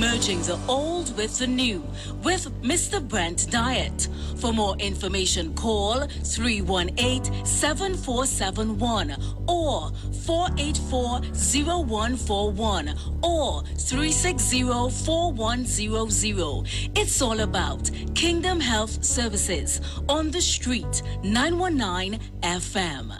merging the old with the new with Mr. Brent Diet. For more information, call 318-7471 or 484-0141 or 360-4100. It's all about Kingdom Health Services on the street, 919 FM.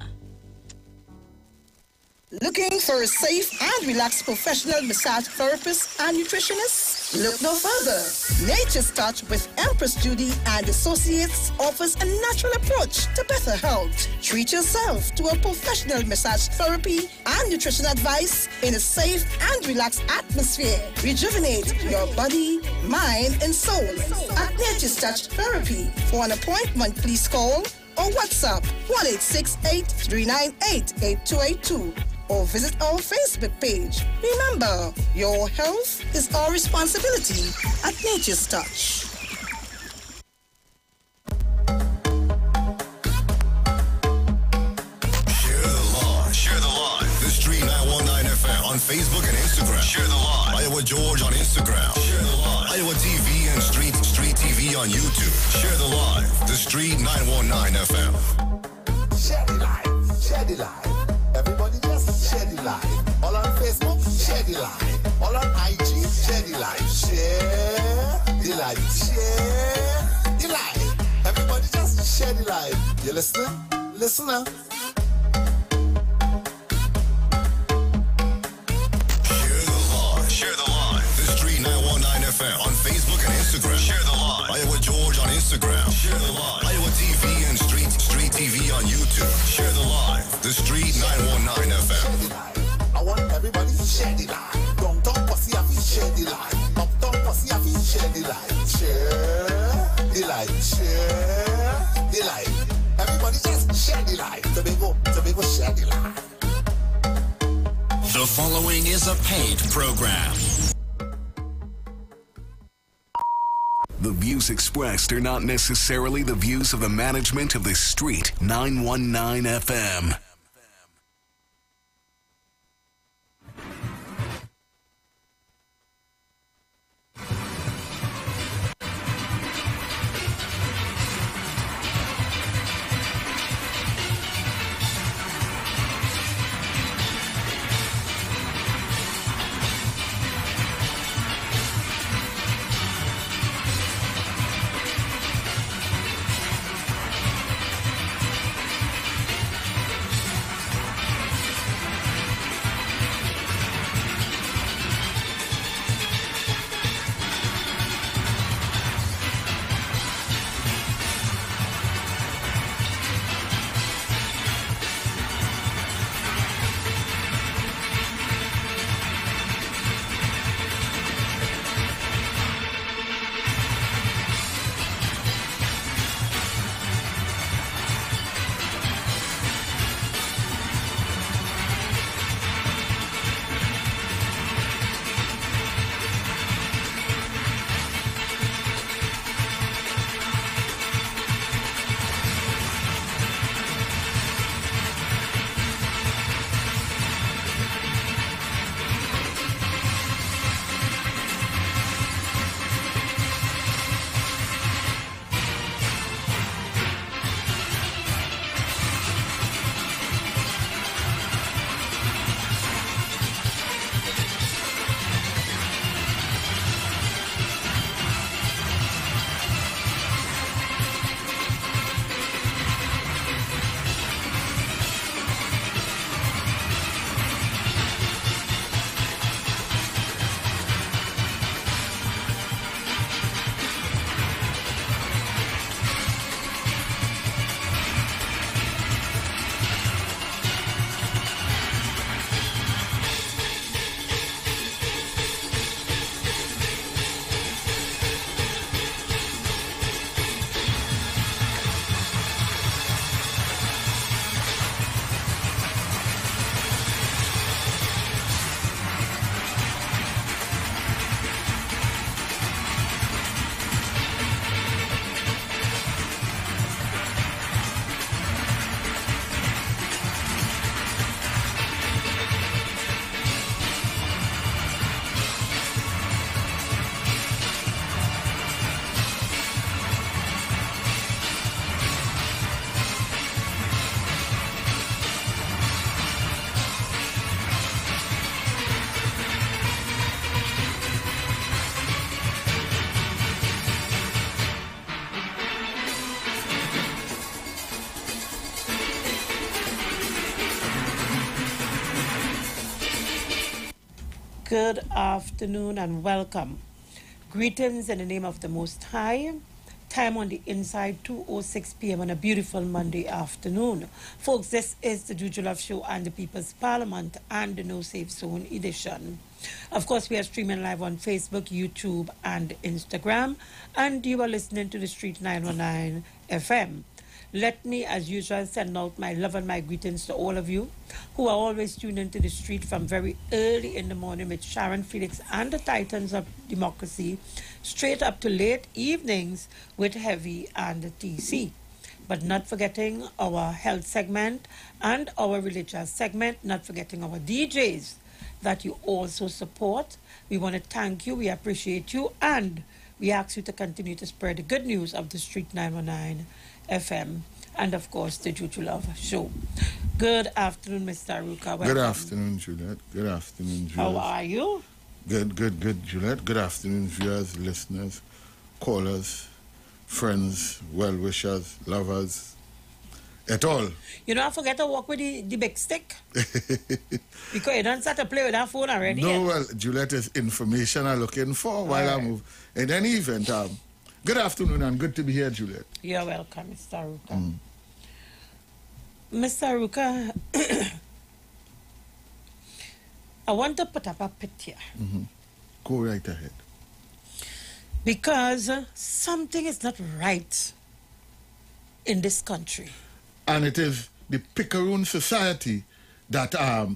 Looking for a safe and relaxed professional massage therapist and nutritionist? Look no further. Nature's Touch with Empress Judy and Associates offers a natural approach to better health. Treat yourself to a professional massage therapy and nutrition advice in a safe and relaxed atmosphere. Rejuvenate your body, mind, and soul at Nature's Touch Therapy. For an appointment, please call or WhatsApp 1-868-398-8282 or visit our Facebook page. Remember, your health is our responsibility at Nature's Touch. Share the live. The Street 919 FM on Facebook and Instagram. Share the live. Iowa George on Instagram. Share the live. Iowa TV and Street TV on YouTube. Share the live. The Street 919 FM. Share the live. Share the live. Everybody just share the live. All on Facebook, share the live. All on IG, share the live. Share the live. Share the live. Everybody just share the live. You listening? Listen now. Share the live. The Street 919 FM on Facebook and Instagram. Share the live. Iowa George on Instagram. Share the live. Iowa TV and Street TV on YouTube. Share the live. The Street 919 FM. I want everybody to share the live. Downtown Pussy have to share the live. Uptown Pussy have to share the live. Share the live. Share the live. Everybody just share the live. Tobago, share the live. The following is a paid program. The views expressed are not necessarily the views of the management of the Street 919 FM. Good afternoon and welcome. Greetings in the name of the Most High. Time on the inside, 2:06 p.m. on a beautiful Monday afternoon. Folks, this is the Juju Love Show and the People's Parliament and the No Safe Zone edition. Of course, we are streaming live on Facebook, YouTube, and Instagram. And you are listening to the Street 919 FM. Let me, as usual, send out my love and my greetings to all of you who are always tuned into the street from very early in the morning with Sharon Felix and the Titans of Democracy, straight up to late evenings with Heavy and the TC. But not forgetting our health segment and our religious segment, not forgetting our DJs that you also support. We want to thank you, we appreciate you, and we ask you to continue to spread the good news of the Street 919 FM, and of course the Juju Love Show. Good afternoon, Mr. Aruka. Welcome. Good afternoon, Juliet. Good afternoon, viewers. How are you? Good, Juliet. Good afternoon, viewers, listeners, callers, friends, well-wishers, lovers, et al. You don't forget to walk with the big stick? Because you don't start to play with that phone already. No, well, Juliet, is information I'm looking for while I move. In any event, good afternoon and good to be here, Juliet. You're welcome, Mr. Aruka. Mr. Aruka, I want to put up a picture. Go right ahead. Because something is not right in this country. And it is the Picaroon Society that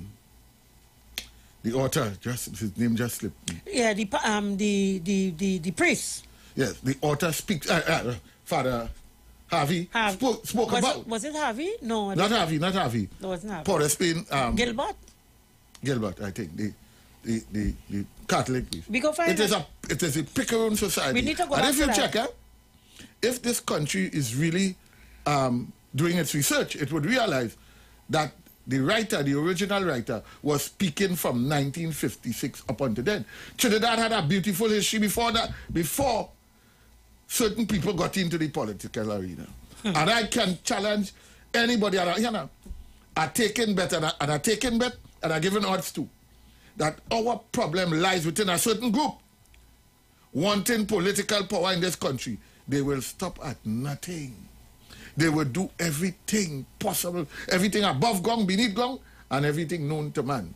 the author, his name just slipped me. Yeah, the priest. Yes, the author speaks. Father Harvey spoke about. Was it Harvey? No. Not Harvey. No, it wasn't Harvey. Port of Spain. Gilbert, I think. The Catholic priest. We go find it is a Picaroon Society. We need to go and back if you to check, that. if this country is really doing its research, it would realize that the original writer, was speaking from 1956 up until then. Trinidad had a beautiful history before that, before certain people got into the political arena. And I can challenge anybody, I taken bet and I taken bet and I given odds too, that our problem lies within a certain group wanting political power in this country. They will stop at nothing. They will do everything possible, everything above ground, beneath ground, and everything known to man.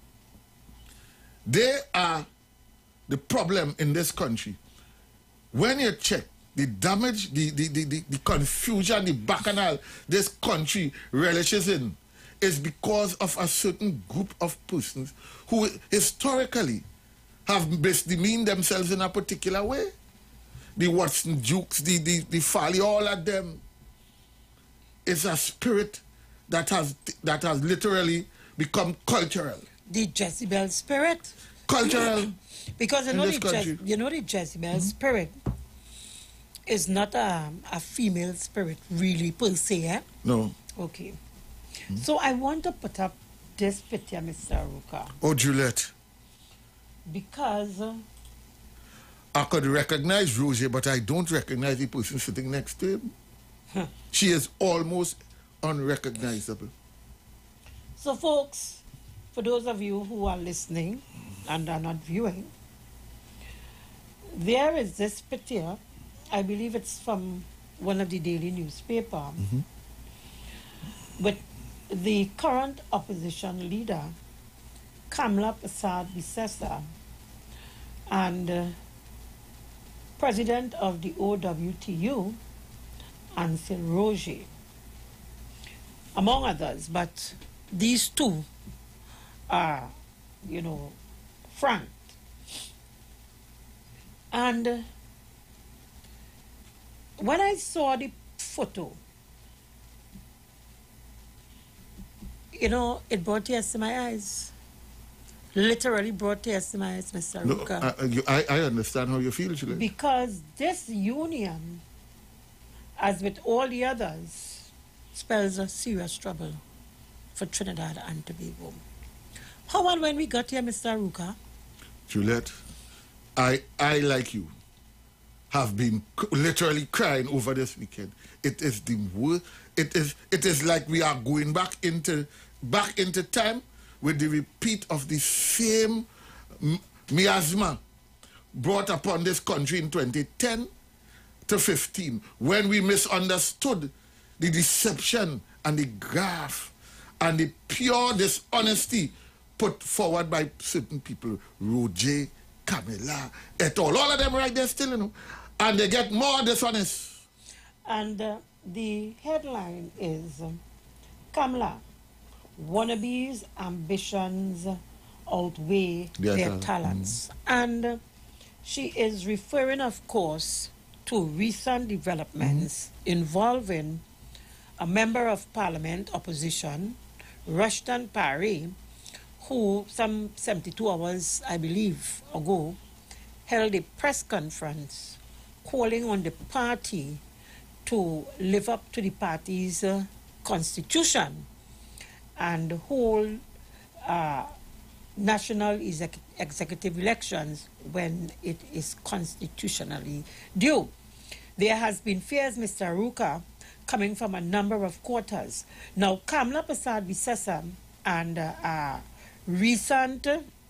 They are the problem in this country. When you check the damage, the confusion, the bacchanal this country relishes in, is because of a certain group of persons who historically have misdemeaned themselves in a particular way. The Watson Dukes, the Farley, all of them. It's a spirit that has literally become cultural. The Jezebel spirit. Cultural. Because you know the Jezebel spirit is not a female spirit really per se, eh? No. Okay. So I want to put up this picture, Mr. Aruka. Oh, Juliet. Because I could recognize Rosie, but I don't recognize the person sitting next to him. She is almost unrecognizable. So, folks, for those of you who are listening and are not viewing, there is this picture. I believe it's from one of the daily newspaper, with the current opposition leader, Kamla Persad-Bissessar, and president of the OWTU, Ansel Roger, among others, but these two are, franked. And when I saw the photo, it brought tears to my eyes. Literally brought tears to my eyes, Mr. Aruka. I understand how you feel, Julie. Because this union, as with all the others, spells a serious trouble for Trinidad and Tobago. How and when we got here, Mr. Aruka? Juliet, I like you, have been literally crying over this weekend. It is the worst. It is like we are going back into time with the repeat of the same miasma brought upon this country in 2010 to 15, when we misunderstood the deception and the graft and the pure dishonesty put forward by certain people, Roger, Camilla, et al. All of them right there still, you know, and they get more dishonest. And the headline is Kamala, wannabes' ambitions outweigh their talents. And she is referring, of course, to recent developments involving a member of parliament opposition, Rushton Parry, who some 72 hours, I believe, ago, held a press conference calling on the party to live up to the party's constitution and hold national executive elections when it is constitutionally due. There has been fears, Mr. Aruka, coming from a number of quarters. Now, Kamala Persad-Bissessar and recent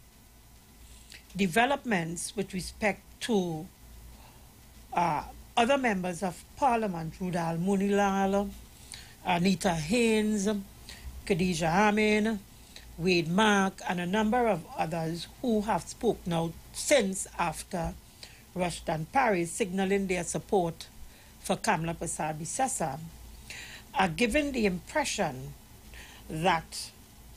developments with respect to other members of Parliament, Rudal Munilal, Anita Haynes, Khadija Amin, Wade Mark, and a number of others who have spoken out since after Rushton Parry, signaling their support for Kamala Persad-Bissessar, are given the impression that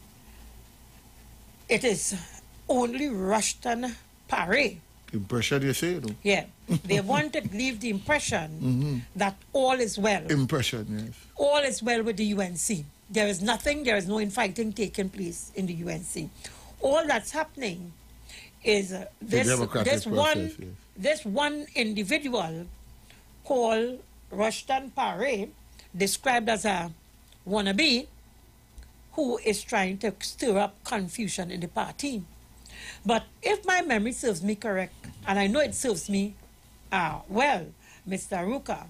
it is only Rushton Parry. Impression, you say, no? Yeah. They want to leave the impression that all is well. Impression, yes. All is well with the UNC. There is nothing, there is no infighting taking place in the UNC. All that's happening is this one individual called Rushton Parry, described as a wannabe, who is trying to stir up confusion in the party. But if my memory serves me correct, and I know it serves me well, Mr. Aruka,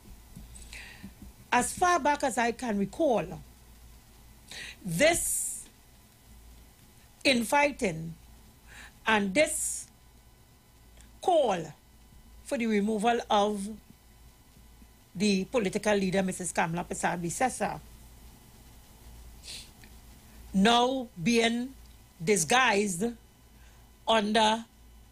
as far back as I can recall, this infighting and this call for the removal of the political leader, Mrs. Kamala Persad-Bissessar, now being disguised under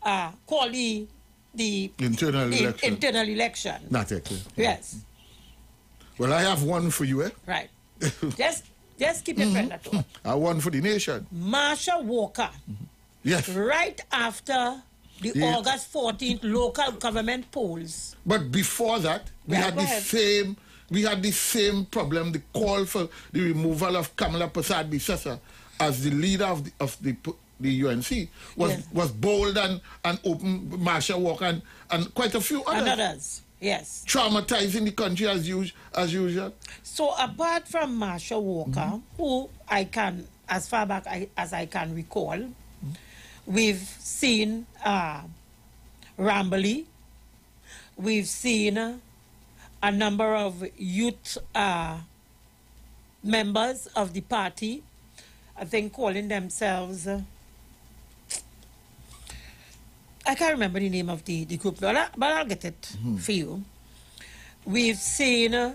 the internal election. Not it. Yes. Well, I have one for you, eh? Right. Just keep your friend at all. I one for the nation. Marsha Walker. Yes. Right after the August 14th local government polls. But before that, we had the same problem, the call for the removal of Kamala Persad-Bissessar as the leader of the UNC was bold and open. Marsha Walker and quite a few others. And others, yes. Traumatizing the country as usual. So apart from Marsha Walker, who I can, as far back as I can recall, we've seen Rambali, we've seen a number of youth members of the party, I think calling themselves, I can't remember the name of the group, but I'll get it for you. We've seen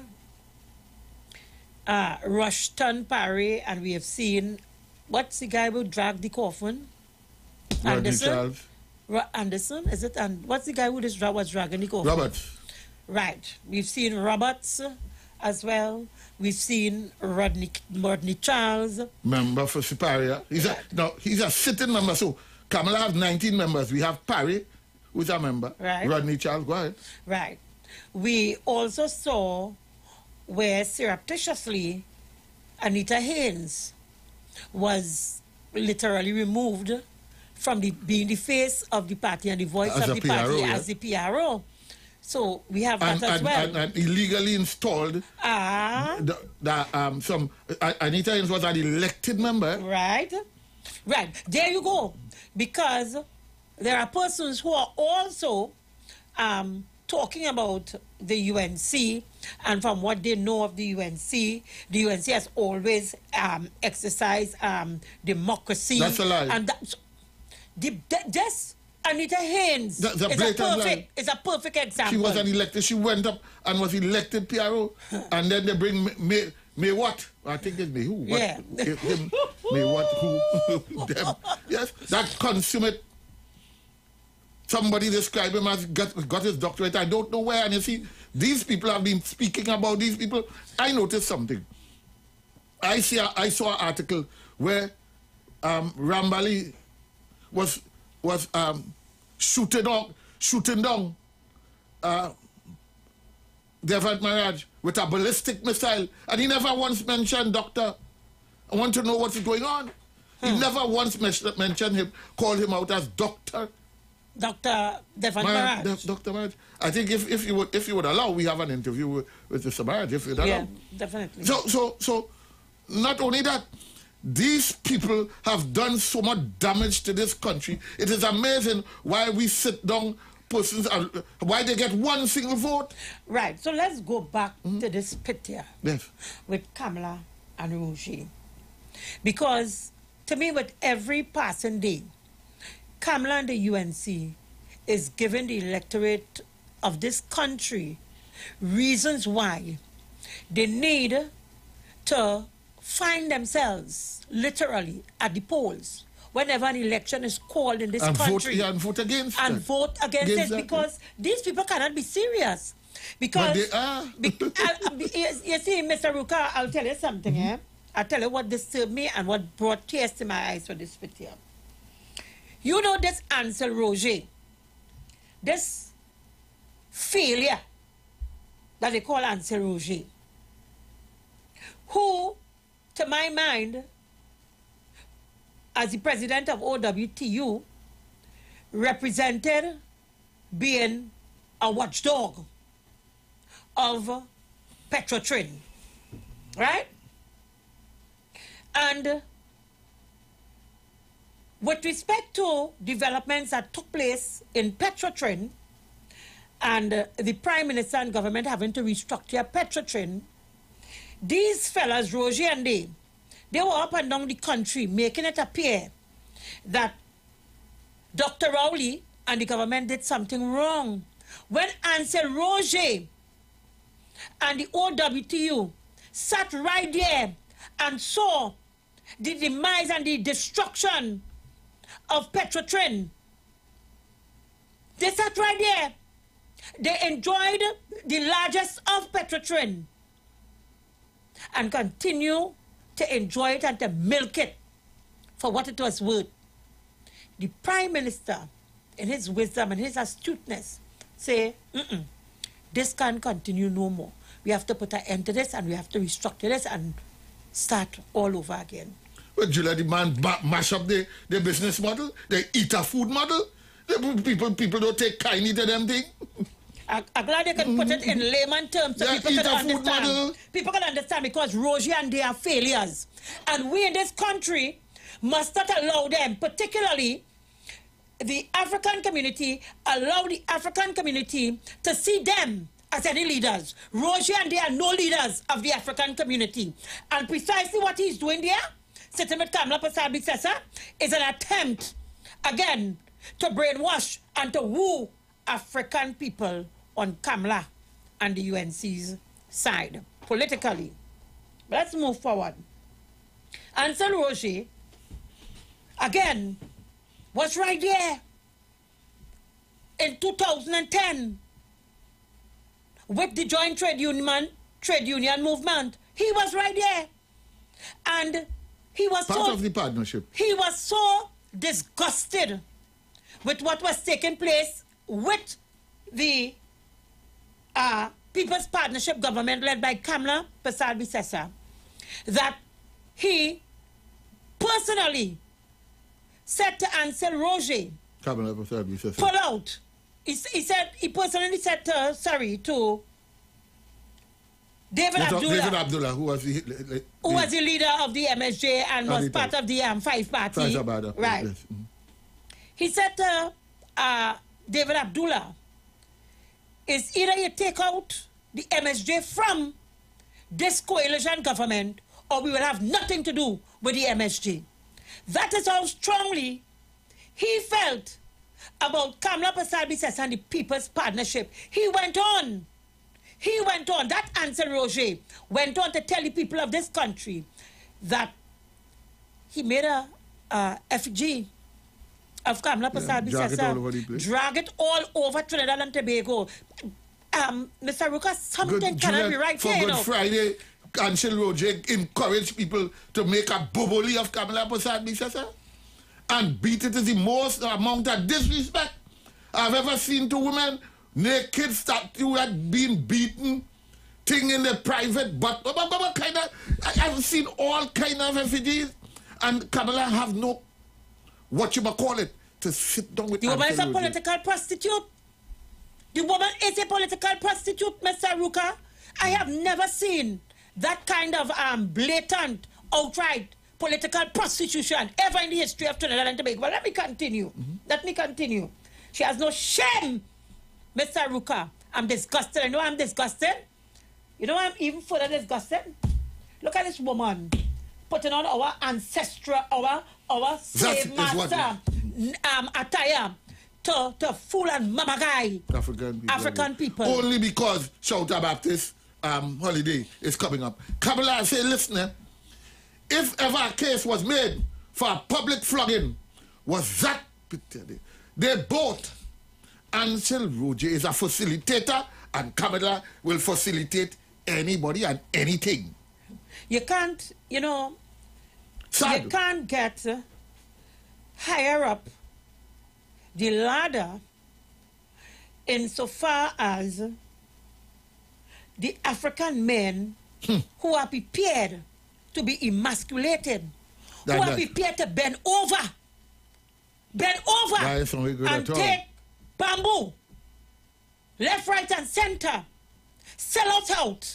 Rushton Parry, and we have seen, what's the guy who dragged the coffin? Anderson? Anderson, is it? And what's the guy who was dragging the coffin? Roberts. Right. We've seen Roberts as well. We've seen Rodney Charles. Member for Siparia. He's a sitting member. So Kamala has 19 members. We have Parry, who's a member. Right. Rodney Charles, go ahead. Right. We also saw where surreptitiously Anita Haynes was literally removed from being the face of the party and the voice of the party as the PRO. So we have that as well. And illegally installed some Anita Haynes was an elected member. Right. Right. There you go. Because there are persons who are also talking about the UNC, and from what they know of the UNC has always exercised democracy. That's a lie. And Just Anita Haynes is a perfect example. She was an elected. She went up and was elected PRO, and then they bring May what? I think it's May who? What? Yeah. May what? Who? Them. Yes, that consummate. Somebody described him as got his doctorate. I don't know where. And you see, these people have been speaking about these people. I noticed something. I saw an article where Rambali was shooting down Devant Maharaj with a ballistic missile, and he never once mentioned Doctor. I want to know what's going on. He never once mentioned him, called him out as Doctor. Dr. Devant Maharaj. Dr. Maharaj. I think if you would allow, we have an interview with Mr. Maharaj, if you'd allow. Yeah, definitely. So not only that, these people have done so much damage to this country. It is amazing why we sit down persons, why they get one single vote. Right. So let's go back to this pit here. Yes. With Kamala and Roger. Because to me, with every passing day, Kamala and the UNC is giving the electorate of this country reasons why they need to find themselves literally at the polls whenever an election is called in this country. And vote against and it. vote against it, because these people cannot be serious. Because but they are. You see, Mr. Ruka, I'll tell you something. I'll tell you what disturbed me and what brought tears to my eyes for this video. You know this Ansel Roger, this failure that they call Ansel Roger, who, to my mind, as the president of OWTU, represented being a watchdog of Petrotrin, right? And with respect to developments that took place in Petrotrin and the Prime Minister and government having to restructure Petrotrin, these fellas, Roger and they were up and down the country making it appear that Dr. Rowley and the government did something wrong. When Ansel Roger and the OWTU sat right there and saw the demise and the destruction of Petrotrin, they sat right there. They enjoyed the largest of Petrotrin and continue to enjoy it and to milk it for what it was worth. The Prime Minister, in his wisdom and his astuteness, say, this can't continue no more. We have to put an end to this, and we have to restructure this and start all over again. Well, Julia, the man mash up the business model, the eat a food model. People don't take kindly to them things. I'm glad they can put it in layman terms so people can understand. People can understand, because Roger and they are failures. And we in this country must not allow them, particularly the African community, allow the African community to see them as any leaders. Roger and they are no leaders of the African community. And precisely what he's doing there, sitting with Kamala Persad-Bissessar, is an attempt, again, to brainwash and to woo African people on Kamala and the UNC's side, politically. Let's move forward. Ansel Roger, again, was right there in 2010 with the joint trade union movement. He was right there. And he was part of the partnership. He was so disgusted with what was taking place with the People's Partnership government led by Kamala Persad-Bissessar that he personally said to Ansel Roger, Kamala Persad-Bissessar, pull out. He personally said to David Abdullah, who was the leader of the MSJ and was part of the Five Party. Right. Yes. He said to David Abdullah, is either you take out the MSJ from this coalition government, or we will have nothing to do with the MSJ. That is how strongly he felt about Kamala Persad-Bissessar and the People's Partnership, he went on, that Ansel Roger went on to tell the people of this country that he made a effigy of Kamala Persad-Bissessar, drag it all over Trinidad and Tobago. Mr. Ruka, something cannot be right here. For Good Friday, Ansel Roger encouraged people to make a boboli of Kamala Persad-Bissessar and beat it is the most amount of disrespect I've ever seen to women. Naked statue had been beaten, thing in the private, but kind of, I've seen all kind of effigies, and Kamala have no, what you might call it, to sit down with. The woman is a political prostitute. The woman is a political prostitute, Mr. Ruka. I have never seen that kind of blatant, outright political prostitution ever in the history of Trinidad and Tobago. But let me continue. Let me continue. She has no shame, Mr. Ruka. I'm disgusted. I know I'm disgusted. You know I'm even further disgusted? Look at this woman putting on our ancestral, our slave master attire to fool and mamagai African people. Only because Shouter Baptist holiday is coming up. Kamala say, listen, if ever a case was made for a public flogging, was that they both, Ansel Roger is a facilitator and Kamala will facilitate anybody and anything. You can't, you know, you can't get higher up the ladder insofar as the African men who are prepared to be emasculated, who are prepared to bend over and take bamboo, left, right, and center, sell us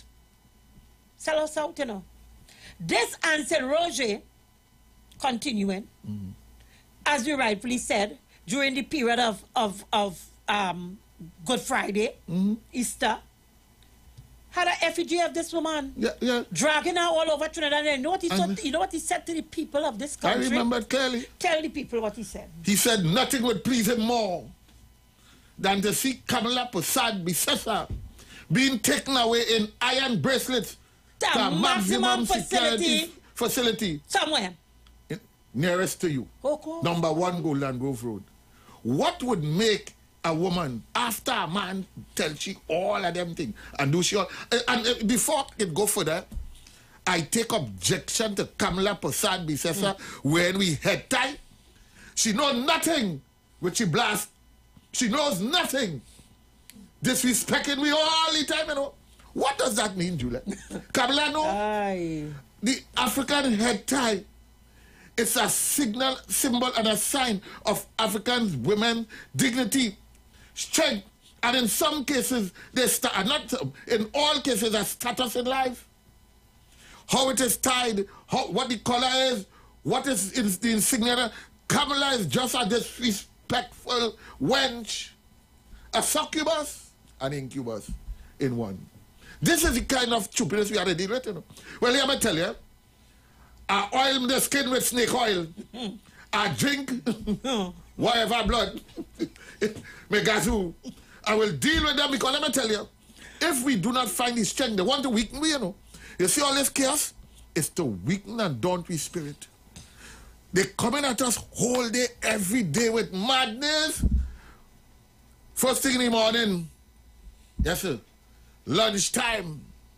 out, you know. This Ansel Roger, continuing, as you rightfully said, during the period of Good Friday, Easter, had an effigy of this woman, dragging her all over Trinidad. And you know what he said to the people of this country? I remember clearly. Tell the people what he said. He said nothing would please him more than to see Kamala Persad-Bissessar being taken away in iron bracelets to maximum facility somewhere nearest to you. Number 1 Golden Grove Road. What would make a woman, after a man tells she all of them things, and do she all, and before it go further, I take objection to Kamala Persad-Bissessar when we head tie. She knows nothing which she blast. She knows nothing. Disrespecting me all the time, you know. What does that mean, Julia? Kamala, no. The African head tie, it's a symbol and a sign of African women's dignity, strength, and in some cases, not in all cases, a status in life. How it is tied, what the color is, what is the insignia. Kamala is just a disrespectful wench, a succubus, an incubus in one. This is the kind of stupidness we are to deal with, you know. Well, let me tell you, I oil the skin with snake oil. I drink whatever blood. Me gazoo. I will deal with them because let me tell you, if we do not find the strength, they want to weaken me, you know. You see all this chaos? It's to weaken and daunt we spirit. They coming at us whole day, every day with madness. First thing in the morning, yes sir, lunchtime,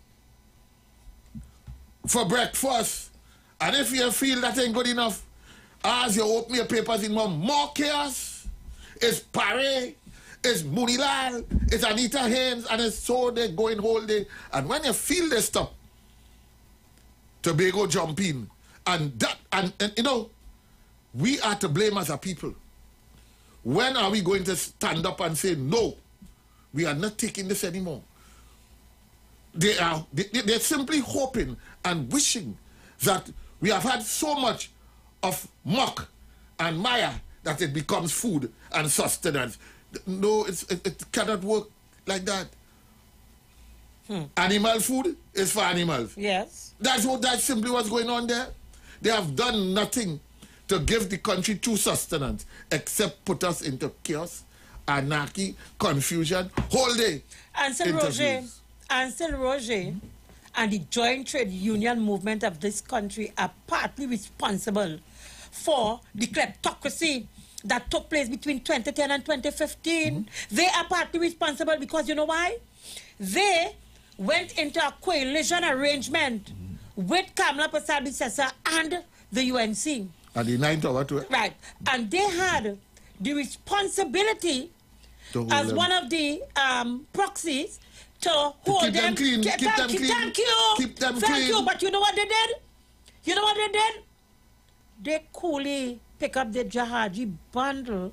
for breakfast. And if you feel that ain't good enough, as you open your papers in more chaos, it's Paré, it's Munilal, it's Anita Haynes, and it's so they going whole day. And when you feel this stuff, Tobago jump in, and that, and you know, we are to blame as a people. When are we going to stand up and say, no, we are not taking this anymore? They're simply hoping and wishing that we have had so much of muck and mire that it becomes food and sustenance. No, it cannot work like that. Animal food is for animals. Yes. That's simply what's going on there. They have done nothing to give the country true sustenance, except put us into chaos, anarchy, confusion, whole day. Ansel Roger and the joint trade union movement of this country are partly responsible for the kleptocracy that took place between 2010 and 2015. They are partly responsible because you know why? They went into a coalition arrangement with Kamla Persad-Bissessar and the UNC. At the 9th hour to Right. And they had the responsibility as one of the proxies to hold keep them clean. Thank you. Keep them Thank clean. you. But you know what they did? You know what they did? They coolly pick up the Jahaji bundle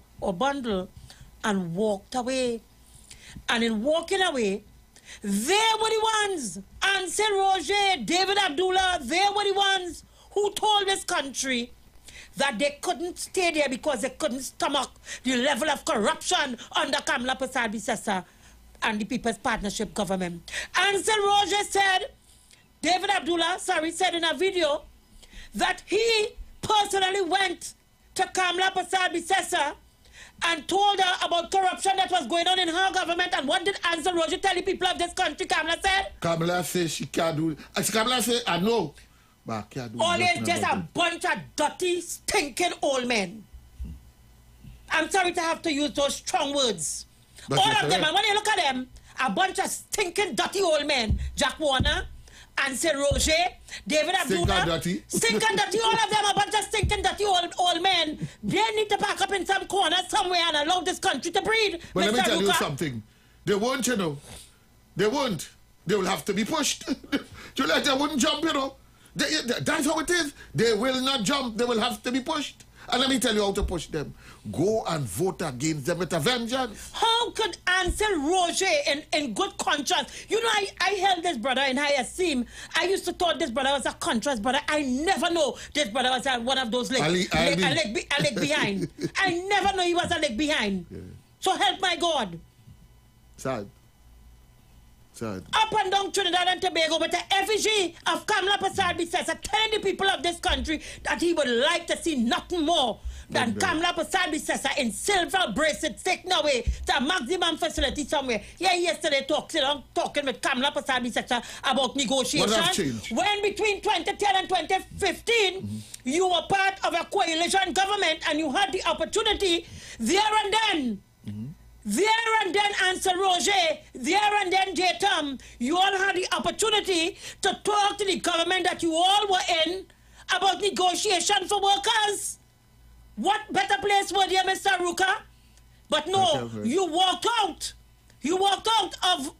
and walked away. And in walking away, they were the ones, Ansel Roger, David Abdullah, they were the ones who told this country that they couldn't stay there because they couldn't stomach the level of corruption under Kamla Persad-Bissessar and the People's Partnership government. Ansel Roger said, David Abdullah, said in a video that he personally went to Kamla Persad-Bissessar and told her about corruption that was going on in her government. And what did Ansel Roger tell the people of this country, Kamla said? Kamla said she can't do it. Kamla said, I know. But I can't do Always just a bunch of dirty, stinking old men. I'm sorry to have to use those strong words. But all of them, and when you look at them, a bunch of stinking, dirty old men. Jack Warner, Ansel Roger, David Abdullah. Stinking dirty, all of them, a bunch of stinking, dirty old men. They need to pack up in some corner somewhere and allow this country to breathe. But Mr. let me tell you Ruka. something. They won't, you know. They won't. They will have to be pushed. Juliet, they wouldn't jump, you know. That's how it is. They will not jump. They will have to be pushed. And let me tell you how to push them. Go and vote against them with a vengeance. How could Ansel Roger, in good conscience, you know, I held this brother in high esteem. I used to thought this brother was a contrast brother. I never know this brother was one of those a leg behind. I never know he was a leg behind. Yeah. So help my God. Sad. Up and down Trinidad and Tobago with the effigy of Kamla Persad-Bissessar telling the people of this country that he would like to see nothing more than Kamla Persad-Bissessar in silver bracelets taken away to a maximum facility somewhere. Yeah, yesterday talking with Kamla Persad-Bissessar about negotiations. When between 2010 and 2015, you were part of a coalition government and you had the opportunity there and then. There and then, Ansel Roger, there and then, J-Tom, you all had the opportunity to talk to the government that you all were in about negotiation for workers. What better place were there, Mr. Ruka? But no, you walked out. You walked out of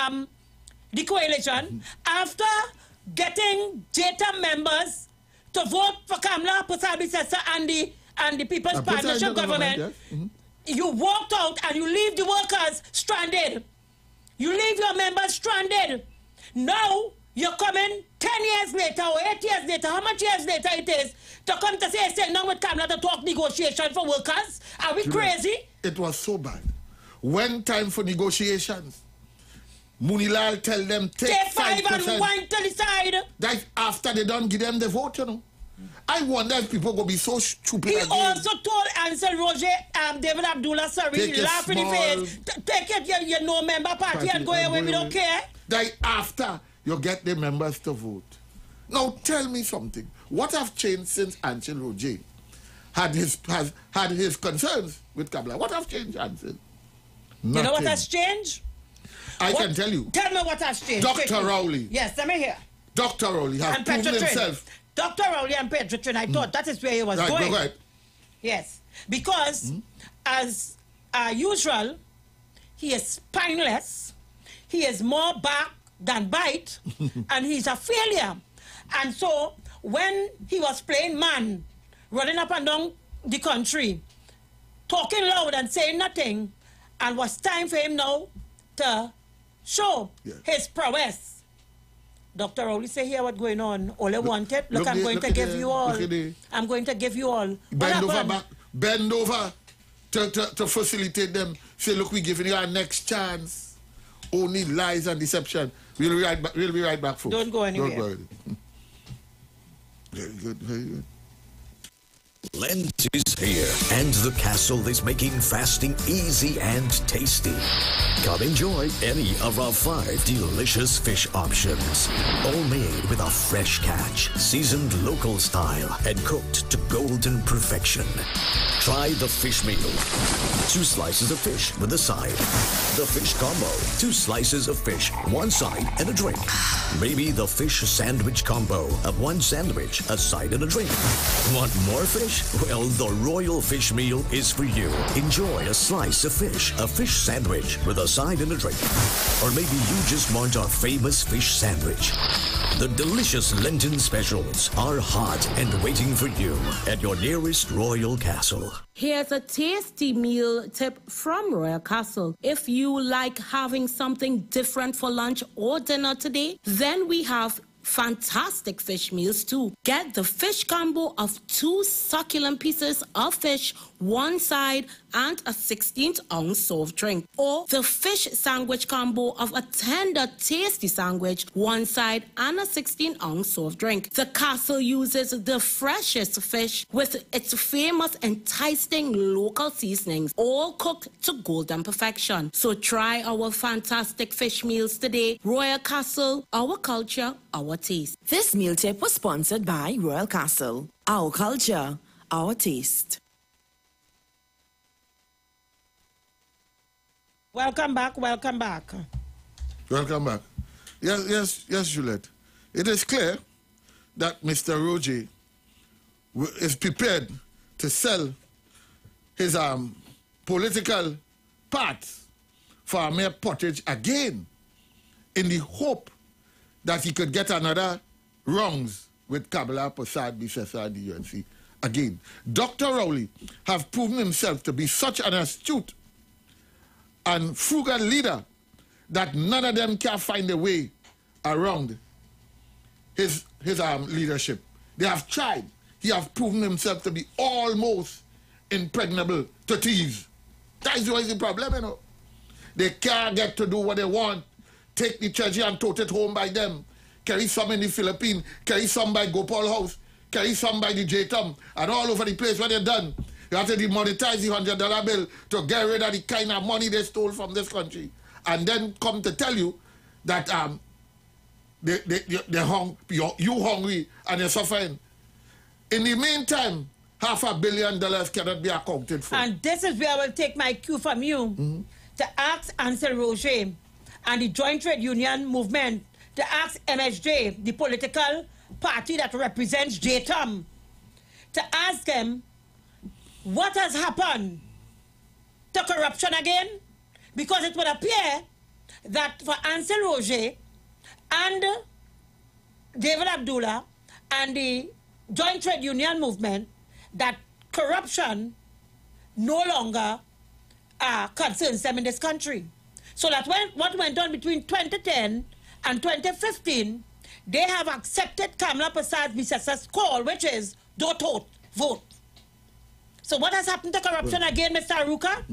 the coalition after getting J-Tom members to vote for Kamla Persad-Bissessar and the People's Partnership government. You walked out and you leave the workers stranded. You leave your members stranded. Now, you're coming 10 years later or 8 years later, how much years later it is, to come to say now with Kamla to talk negotiation for workers? Are we crazy? It was so bad. When time for negotiations, Munilal tell them take 5% and wind to the side. That's after they don't give them the vote, you know. I wonder if people will be so stupid he again. Also told Ansel Roger, David Abdullah, he laughed in the face. Take it, your no-member party and go away, we don't care. That after you get the members to vote. Now tell me something. What have changed since Ansel Roger had his concerns with Kamla? What have changed, Ansel? Nothing. You know what has changed? I can tell you. Tell me what has changed. Dr. Rowley. Yes, let me hear. Dr. Rowley has proven himself. Dr. Rowley and Pedro Trin, I thought that is where he was going. Go ahead. Yes, because as usual, he is spineless, he is more bark than bite, and he's a failure. And so when he was playing man, running up and down the country, talking loud and saying nothing, and was time for him now to show his prowess. Dr. Rowley say here what's going on. All I wanted. Look, I'm going to give you all. I'm going to give you all. Bend over to facilitate them. Say, look, we're giving you our next chance. Only lies and deception. We'll be right back, folks. Don't go anywhere. Don't go anywhere. Very good, very good. Lent is here, and the castle is making fasting easy and tasty. Come enjoy any of our 5 delicious fish options, all made with a fresh catch, seasoned local style, and cooked to golden perfection. Try the fish meal. 2 slices of fish with a side. The fish combo. 2 slices of fish, 1 side, and a drink. Maybe the fish sandwich combo of 1 sandwich, a side, and a drink. Want more fish? Well, the Royal Fish Meal is for you. Enjoy a slice of fish, a fish sandwich with a side and a drink. Or maybe you just want our famous fish sandwich. The delicious Lenten specials are hot and waiting for you at your nearest Royal Castle. Here's a tasty meal tip from Royal Castle. If you like having something different for lunch or dinner today, then we have fantastic fish meals too. Get the fish combo of 2 succulent pieces of fish, 1 side, and a 16-ounce soft drink. Or the fish sandwich combo of a tender, tasty sandwich, 1 side, and a 16-ounce soft drink. The castle uses the freshest fish with its famous enticing local seasonings, all cooked to golden perfection. So try our fantastic fish meals today. Royal Castle, our culture, our taste. This meal tip was sponsored by Royal Castle. Our culture, our taste. Welcome back, welcome back. Welcome back. Yes, Juliet. It is clear that Mr. Roger is prepared to sell his political parts for a mere pottage again in the hope that he could get another wrongs with Kamala Prasad Bisesa and the UNC again. Dr. Rowley have proven himself to be such an astute and frugal leader that none of them can find a way around his leadership. They have tried. He has proven himself to be almost impregnable to thieves. That is the problem, you know. They can't get to do what they want. Take the treasure and tote it home by them. Carry some in the Philippines, carry some by Gopal House, carry some by the J-Tom, and all over the place where they're done. You have to demonetize the $100 bill to get rid of the kind of money they stole from this country. And then come to tell you that you're hungry and you're suffering. In the meantime, $500 million cannot be accounted for. And this is where I will take my cue from you to ask Ansel Roger and the Joint Trade Union movement, to ask MSJ, the political party that represents J-Tom, to ask them what has happened to corruption again, because it would appear that for Ansel Roger and David Abdullah and the Joint Trade Union movement, that corruption no longer concerns them in this country. So that what went on between 2010 and 2015, they have accepted Kamala Prasad Bisesa's call, which is don't vote. So what has happened to corruption again, Mr. Aruka?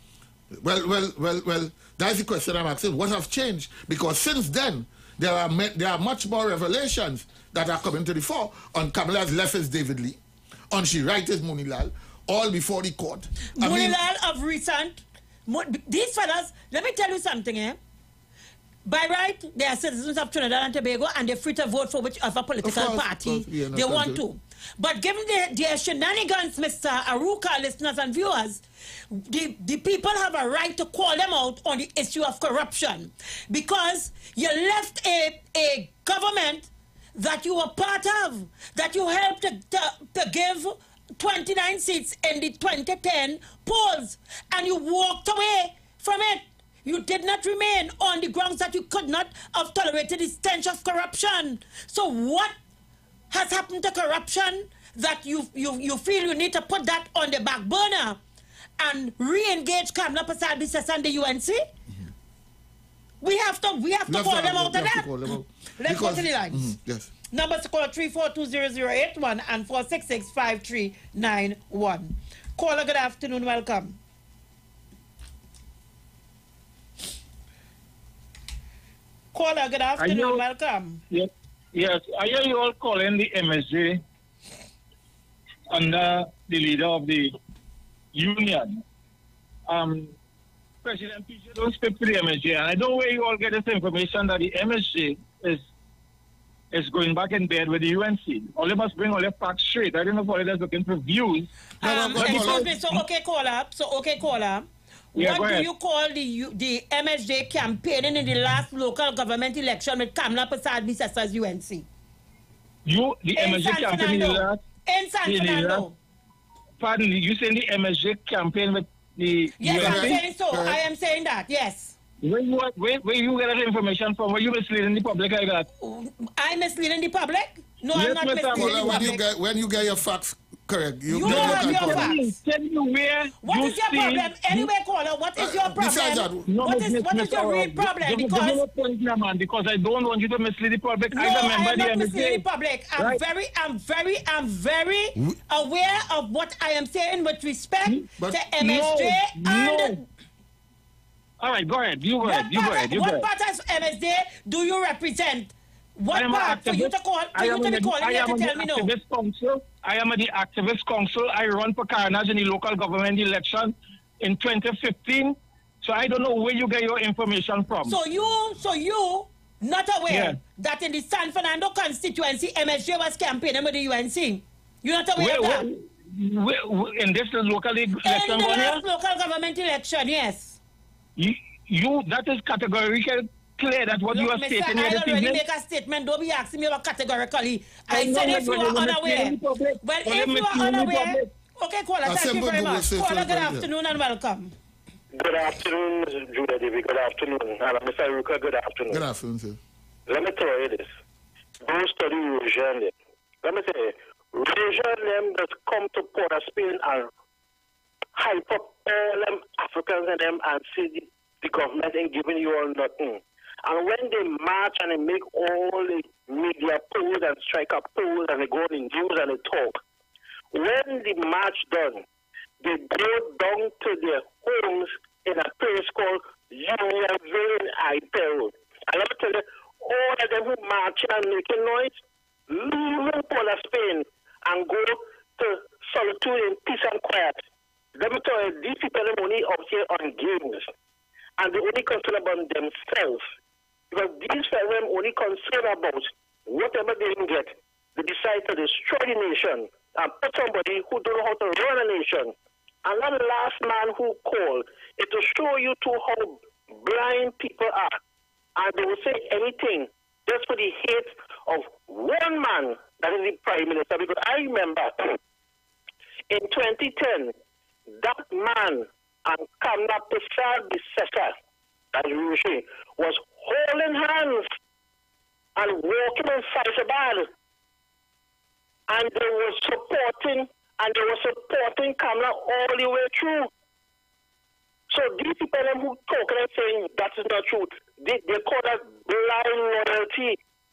Well, that's the question I'm asking. What has changed? Because since then, there are much more revelations that are coming to the fore. On Kamala's left is David Lee. On she right is Munilal, all before the court. Munilal of recent. These fellas, let me tell you something, eh? By right, they are citizens of Trinidad and Tobago, and they're free to vote for whichever political party they want to. But given their shenanigans, Mr. Aruka, listeners and viewers, the people have a right to call them out on the issue of corruption, because you left a government that you were part of, that you helped to give 29 seats in the 2010 polls, and you walked away from it. You did not remain on the grounds that you could not have tolerated the stench of corruption. So what has happened to corruption that you feel you need to put that on the back burner and re-engage Kamala Prasad Bisesa and the UNC? We have to call them out of that. Let's go to the lines. Yes. Numbers to call 3420081 and 4665391. Caller, good afternoon, welcome. Caller, good afternoon, welcome. Yes, I hear you all calling the MSJ under the leader of the union. President Pichot don't speak to the MSJ, and I don't know where you all get this information that the MSJ is going back in bed with the UNC. All they must bring all their facts straight. I don't know if all they're looking for views. Okay, caller. Yeah, what do you call the MSJ campaigning in the last local government election with Kamla Prasad versus UNC? The MSJ campaign in San Fernando. Pardon, you saying the MSJ campaign with the Yes, UNC? I'm saying so. I am saying that, yes. Where you get that information from? Were you misleading the public like that? I'm misleading the public? No, yes, I'm not misleading the public. When you get your facts correct, you have your facts. Tell me where what is your problem? Anyway, caller, what is your problem? What is your real problem? Because I don't want you to mislead the public. No, I am not misleading the public. I'm very aware of what I am saying with respect to MSJ and... All right, go ahead. You go ahead. What part of MSJ do you represent? What part for you to call? For you to be calling here to tell me no? I am the activist council. I run for Carnage in the local government election in 2015. So I don't know where you get your information from. So you not aware that in the San Fernando constituency, MSJ was campaigning with the UNC? You're not aware of that? In this local election? In the last local government election, yes. You that is categorically clear that what you are stating here this evening. I already make a statement. Don't be asking me about categorically. I said if you are unaware. But if you are unaware, okay, caller, thank you very much. Caller, good afternoon and welcome. Good afternoon, Mr. Judah Davy. Good afternoon. And Mr. Ruka, good afternoon. Good afternoon, sir. Let me tell you this. Go study region. Let me tell you, region that come to Port of Spain and hype up all them Africans and them and see the government ain't giving you all nothing. And when they march and they make all the media polls and strike up polls and they go in news and they talk, when the march done, they go down to their homes in a place called Unionville in Ipero. And let me tell you, all of them who marching and making noise, leaving Port of Spain and go to solitude in peace and quiet. Let me tell you, these people are only out here on games. And they only concern about themselves. Because these fellows are only concerned about whatever they can get. They decide to destroy the nation and put somebody who don't know how to run a nation. And that last man who called is to show you too how blind people are. And they will say anything just for the hate of one man, that is the Prime Minister. Because I remember in 2010, that man and Kamla Prasad Bissessa, as you say, was holding hands and walking in Faisabad. And they were supporting Kamla all the way through. So these people who talk and saying that is not true, they call that blind loyalty.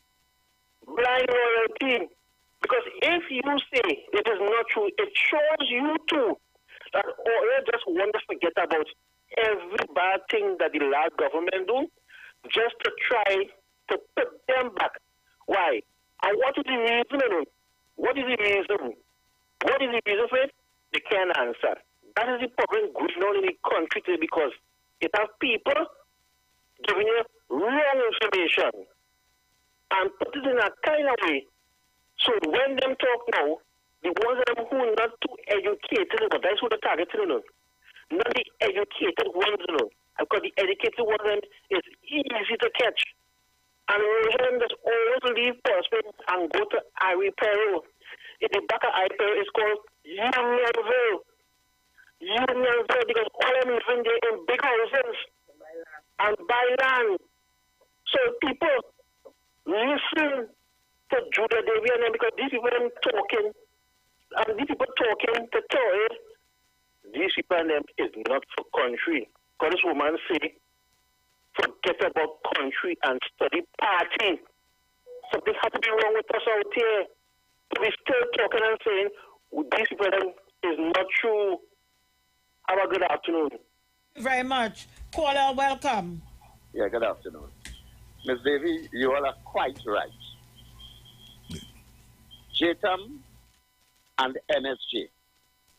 Blind loyalty. Because if you say it is not true, it shows you too that you just want to forget about every bad thing that the last government do, just to try to put them back. Why? And what is the reason? What is the reason? What is the reason for it? They can't answer. That is the problem going on in the country today, because it has people giving you wrong information and put it in a kind of way. So when them talk now, the ones of them who are not too educated, but that's who they're targeting, not the educated ones, because the educated ones is easy to catch. And we just always leave Prospect and go to Ipero. In the back of Ipero is called Unionville. Unionville, because all of them living there in big houses and buy land. So people listen to Judah Davy and them, because these people are talking, and these people talking to tell you, these people and them is not for country. Because this woman say, forget about country and study party. Something has to be wrong with us out here. But we still talking and saying, these people is not true. Have a good afternoon. Thank you very much. Caller, welcome. Yeah, good afternoon. Ms. Davy, you all are quite right. JTAM and MSJ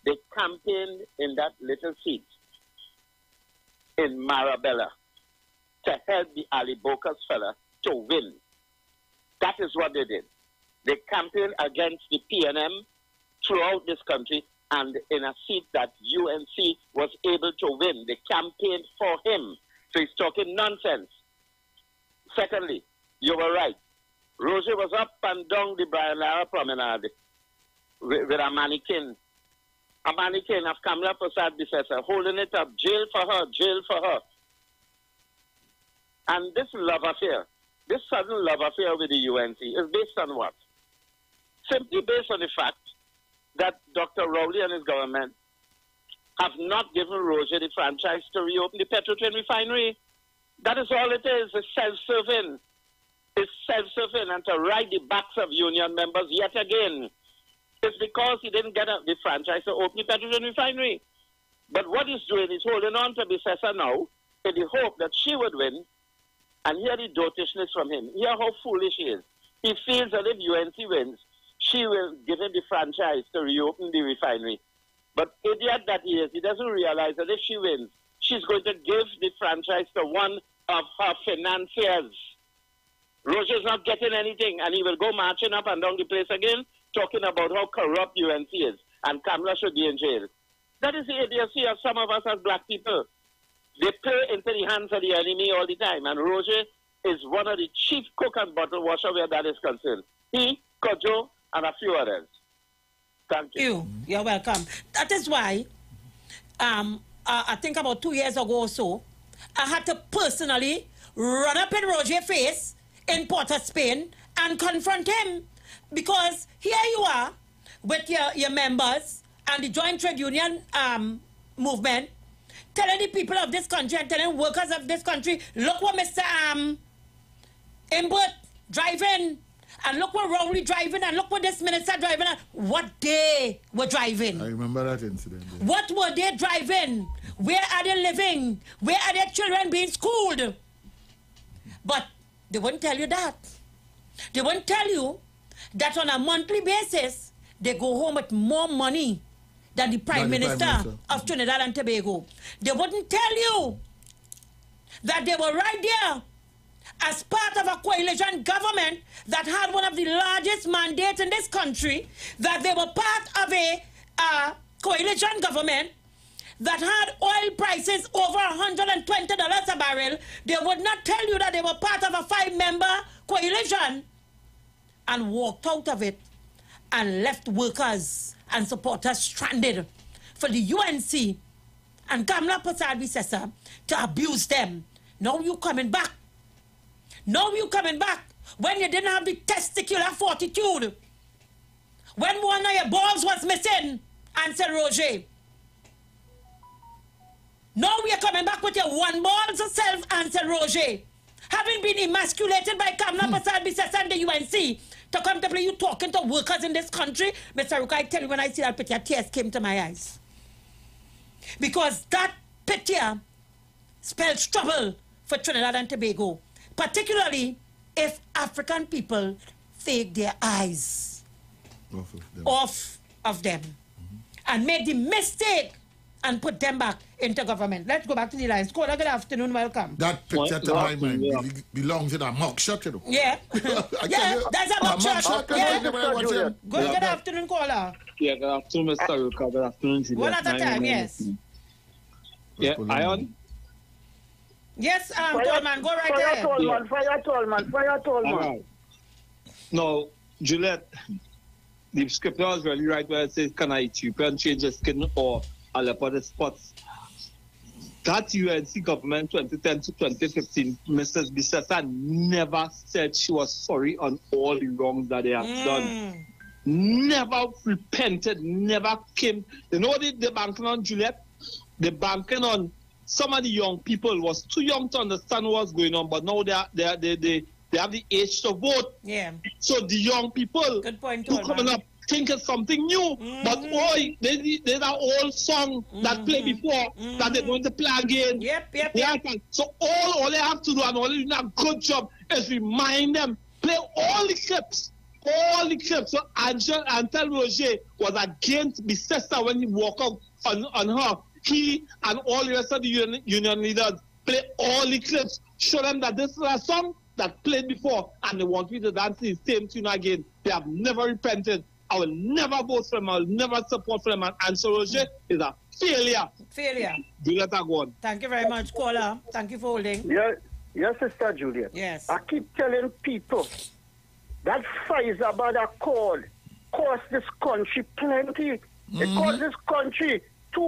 They campaigned in that little seat in Marabella to help the Ali Bokas fella to win. That is what they did. They campaigned against the PNM throughout this country, and in a seat that UNC was able to win. They campaigned for him. So he's talking nonsense. Secondly, you were right. Roger was up and down the Brian Lara promenade with a mannequin. A mannequin of Kamla Prasad Bissessa, holding it up, jail for her, jail for her. And this love affair, this sudden love affair with the UNC is based on what? Simply based on the fact that Dr. Rowley and his government have not given Roger the franchise to reopen the Petrotrain refinery. That is all it is. It's self-serving. It's self-serving, and to ride the backs of union members yet again. It's because he didn't get the franchise to open the Petrotrain refinery. But what he's doing is holding on to Bissessa now in the hope that she would win, and hear the dotishness from him. Hear how foolish he is. He feels that if UNC wins, she will give him the franchise to reopen the refinery. But idiot that he is, he doesn't realize that if she wins, she's going to give the franchise to one of her financiers. Roger's not getting anything, and he will go marching up and down the place again, talking about how corrupt UNC is, and Kamla should be in jail. That is the idiocy of some of us as black people. They play into the hands of the enemy all the time, and Roger is one of the chief cook and bottle washer where that is concerned. He, Kojo, and a few others. Thank you. You're welcome. That is why, I think about 2 years ago or so, I had to personally run up in Roger's face in Port of Spain and confront him. Because here you are with your members and the Joint Trade Union movement, telling the people of this country and telling workers of this country, look what Mr. Imbert driving, and look what Rowley driving, and look what this minister driving, and what they were driving. I remember that incident. Yeah. What were they driving? Where are they living? Where are their children being schooled? But they wouldn't tell you that. They wouldn't tell you that on a monthly basis, they go home with more money than the Prime Minister of Trinidad and Tobago. They wouldn't tell you that they were right there as part of a coalition government that had one of the largest mandates in this country, that they were part of a coalition government that had oil prices over $120 a barrel. They would not tell you that they were part of a 5-member coalition and walked out of it and left workers and supporters stranded for the UNC and Kamla Prasad Bissessa to abuse them. Now you coming back. Now you coming back when you didn't have the testicular fortitude. When one of your balls was missing, answer Roger. Now we are coming back with your one balls of self, answer Roger. Having been emasculated by Kamla Prasad Bissessa and the UNC, to contemplate you talking to workers in this country, Mr. Ruka, I tell you, when I see that picture, tears came to my eyes. Because that picture spells trouble for Trinidad and Tobago, particularly if African people take their eyes off of them and make the mistake and put them back into government. Let's go back to the lines. Kola, good afternoon, welcome. That picture to my mind belongs in a mugshot, you know. Yeah. Yeah, that's a mugshot. Yeah. Good afternoon, Kola. Yeah, good afternoon, Mr. Ruka. Good afternoon, Juliet. One at a time, yes. Yeah, Ion? Yes, Tolman, go right ahead. Fire Tolman. Right. No, Juliet, the scripture was really right where it says, can I Ethiopian change the skin or a leopard spots? That UNC government 2010 to 2015, Mrs. Bissessa never said she was sorry on all the wrongs that they have done. Never repented, never came. You know what they're banking on, Juliet? They're banking on some of the young people was too young to understand what's going on, but now they have the age to vote. Yeah. So the young people good point, who coming up think it's something new. But there's an old song that played before that they're going to play again. Yep. So all they have to do, and all they do a good job, is remind them, play all the clips all the clips. So Antel Roger was against the sister when he walked out on her. He and all the rest of the union leaders play all the clips, show them that this is a song that played before, and they want me to dance the same tune again. They have never repented. I will never vote for them. I will never support them. And Ansel Roger is a failure. Failure. Juliet Agwon. Thank you very much, caller. Thank you for holding. Yes, Sister Juliet. Yes. I keep telling people that Pfizer Accord cost this country plenty. It cost this country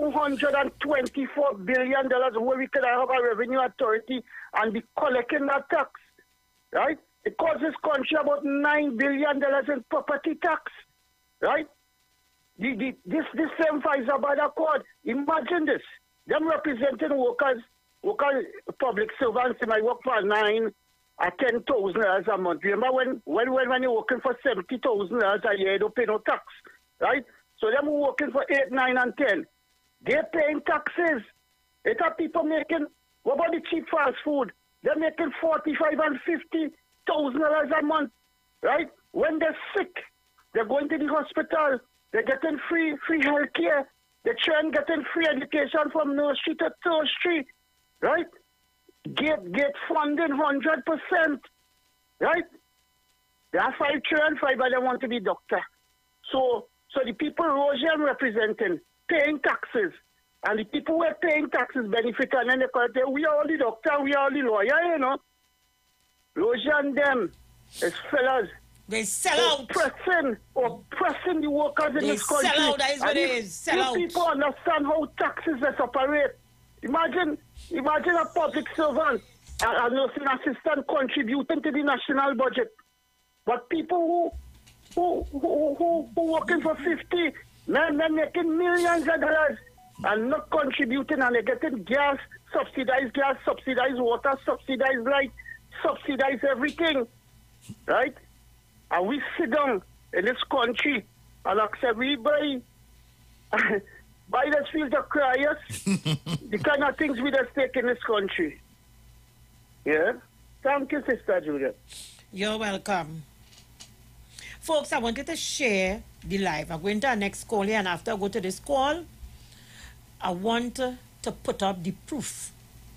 $224 billion where we could have a revenue authority and be collecting that tax. Right? It cost this country about $9 billion in property tax. Right? This same Pfizer Accord, imagine this. Them representing workers, public servants, they might work for $9,000 or $10,000 a month. Remember when you're working for $70,000 a year, you don't pay no tax. Right? So them working for 8, 9, and 10. They're paying taxes. It are people making, what about the cheap fast food? They're making $45,000 and $50,000 a month, right? When they're sick, they're going to the hospital. They're getting free health care. The children getting free education from nursery to tertiary, right? Get funding 100%, right? There are 5 children, 5 of them want to be doctor. So the people Roger representing, paying taxes, and the people who are paying taxes benefit, and then they call it, we are all the doctor, we are all the lawyer, you know. Roger and them, as fellas, they sell out. Oppressing the workers in this country. They sell out, that is what it is. Sell out. People understand how taxes are operate. Imagine a public servant, a nursing assistant contributing to the national budget. But people who working for 50, men making millions of dollars and not contributing, and they're getting gas, subsidized water, subsidized light, subsidized everything, right? And we sit down in this country and accept we buy the fields of cryers, the kind of things we just take in this country. Yeah? Thank you, Sister Julia. You're welcome. Folks, I wanted to share the live. I'm going to our next call here, and after I go to this call, I want to put up the proof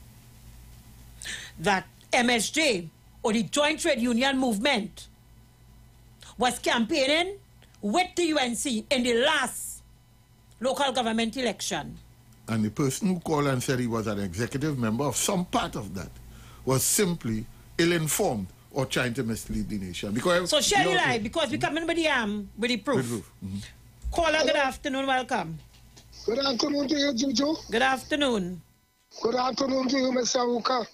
that MSJ, or the Joint Trade Union Movement, was campaigning with the UNC in the last local government election. And the person who called and said he was an executive member of some part of that was simply ill-informed or trying to mislead the nation. Because so share the live, because we come in with the proof. Caller, good afternoon, welcome. Good afternoon to you, Juju. Good afternoon. Good afternoon to you, Mr. Uka.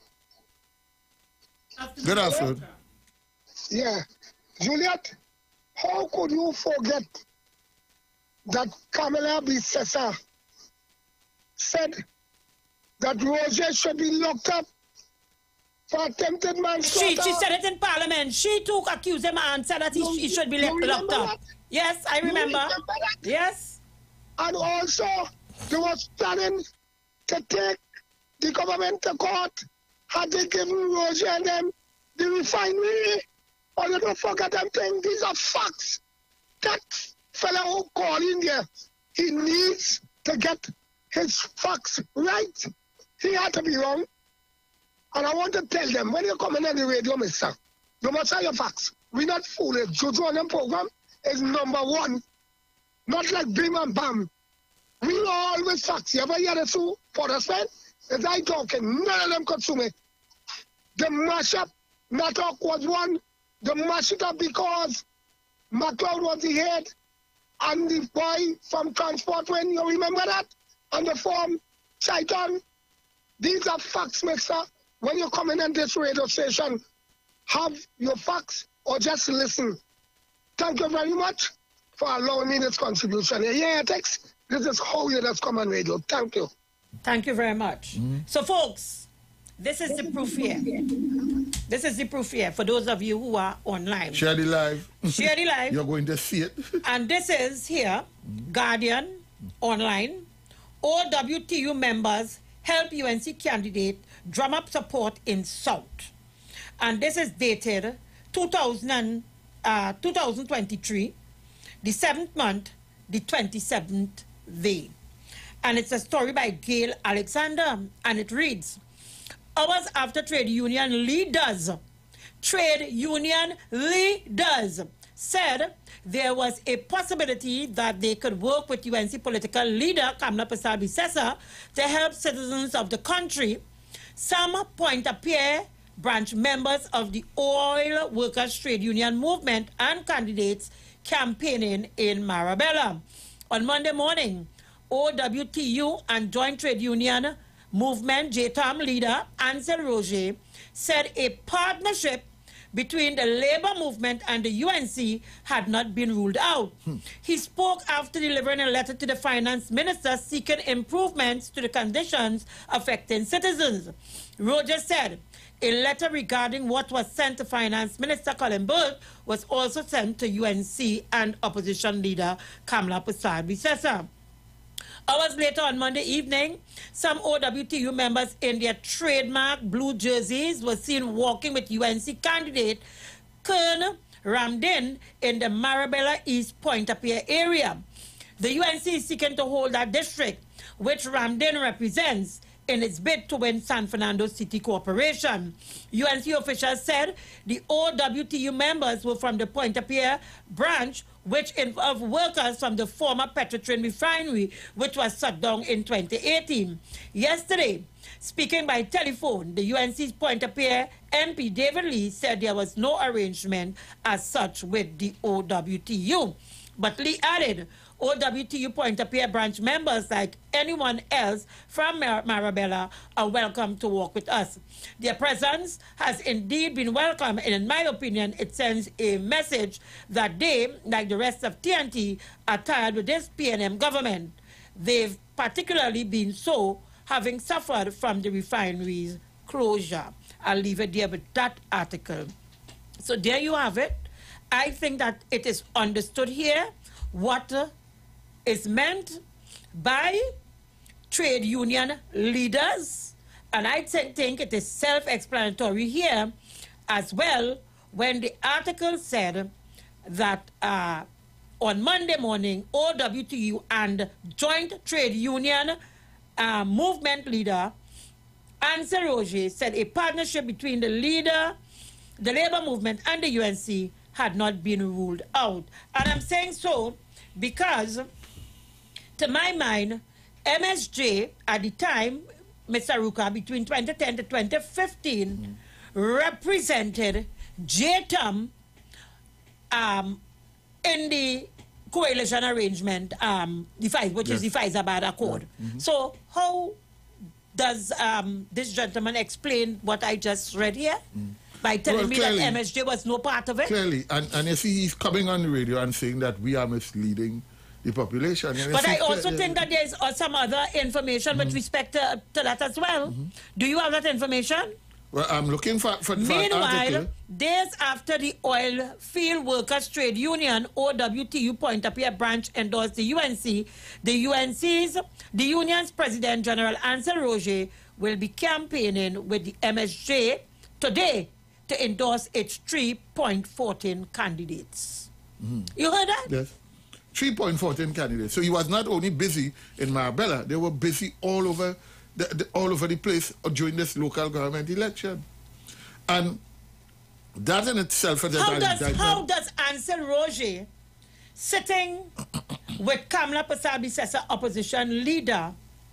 Good afternoon. Yeah. Juliet, how could you forget that Kamala Bissessa said that Roger should be locked up for attempted manslaughter? She said it in Parliament. She too accused him and said that he should be locked up. That? Yes, I remember. Yes. And also, they was planning to take the government to court. Had they given Roger and them the refinery, or they don't forget them things. These are facts. That fella who called in there, he needs to get his facts right. He had to be wrong. And I want to tell them, when you come in on the radio, mister, you must have your facts. We're not foolish. Juju on them program is #1. Not like Bim and Bam. We know always facts. You ever hear the two for the spend? As I talking, none of them could sue me. The mash up, Matok was one. The mash it up because McLeod was the head and the boy from Transport, when you remember that? And the form, Chaiton. These are facts, mister. When you come in on this radio station, have your facts or just listen. Thank you very much for allowing me this contribution. Yeah, text. This is how you just come on radio. Thank you. Thank you very much. So, folks, this is the proof here. This is the proof here for those of you who are online. Share the live. Share the live. You're going to see it. And this is here, Guardian, online. OWTU members help UNC candidate drum up support in South. And this is dated 2000 2023, the 7th month, the 27th day. And it's a story by Gail Alexander, and it reads, hours after trade union leaders said there was a possibility that they could work with UNC political leader Kamla Persad-Bissessar to help citizens of the country. Some Pointe-à-Pierre branch members of the oil workers trade union movement and candidates campaigning in Marabella. On Monday morning, OWTU and Joint Trade Union Movement JTOM leader Ansel Roger said a partnership between the labor movement and the UNC had not been ruled out. He spoke after delivering a letter to the finance minister seeking improvements to the conditions affecting citizens. Roger said a letter regarding what was sent to Finance Minister Colin Burke was also sent to UNC and opposition leader Kamla Persad-Bissessar. Hours later on Monday evening, some OWTU members in their trademark blue jerseys were seen walking with UNC candidate Kern Ramdin in the Marabella East Pointe-à-Pierre area. The UNC is seeking to hold that district, which Ramdin represents, in its bid to win San Fernando City Corporation. UNC officials said the OWTU members were from the Pointe-à-Pierre branch, which involved workers from the former Petrotrin refinery, which was shut down in 2018. Yesterday, speaking by telephone, the UNC's Pointe-à-Pierre MP David Lee said there was no arrangement as such with the OWTU. But Lee added, OWTU Pointe-à-Pierre branch members, like anyone else from Marabella, are welcome to work with us. Their presence has indeed been welcome, and in my opinion, it sends a message that they, like the rest of TNT, are tired with this PNM government. They've particularly been so, having suffered from the refinery's closure. I'll leave it there with that article. So there you have it. I think that it is understood here what is meant by trade union leaders, and I think it is self-explanatory here as well when the article said that on Monday morning, OWTU and Joint Trade Union Movement leader Ansel Roger said a partnership between the leader, the labor movement, and the UNC had not been ruled out. And I'm saying so because, to my mind, MSJ at the time, Mr. Ruka, between 2010 to 2015, represented JTOM in the coalition arrangement, which is the Faizabad Accord. So how does this gentleman explain what I just read here? By telling me that MSJ was no part of it? Clearly, and you see, he's coming on the radio and saying that we are misleading the population. But I also think that there's some other information with respect to that as well. Do you have that information? Well, I'm looking for Meanwhile, days after the Oil Field Workers Trade Union, OWTU Pointe-à-Pierre branch endorsed the UNC, the union's President General Ansel Roger will be campaigning with the MSJ today to endorse its 3.14 candidates. You heard that? Yes. 3.14 candidates. So he was not only busy in Marabella, they were busy all over the place during this local government election. And that in itself is how does Ansel Roger, sitting with Kamla Persad-Bissessar opposition leader,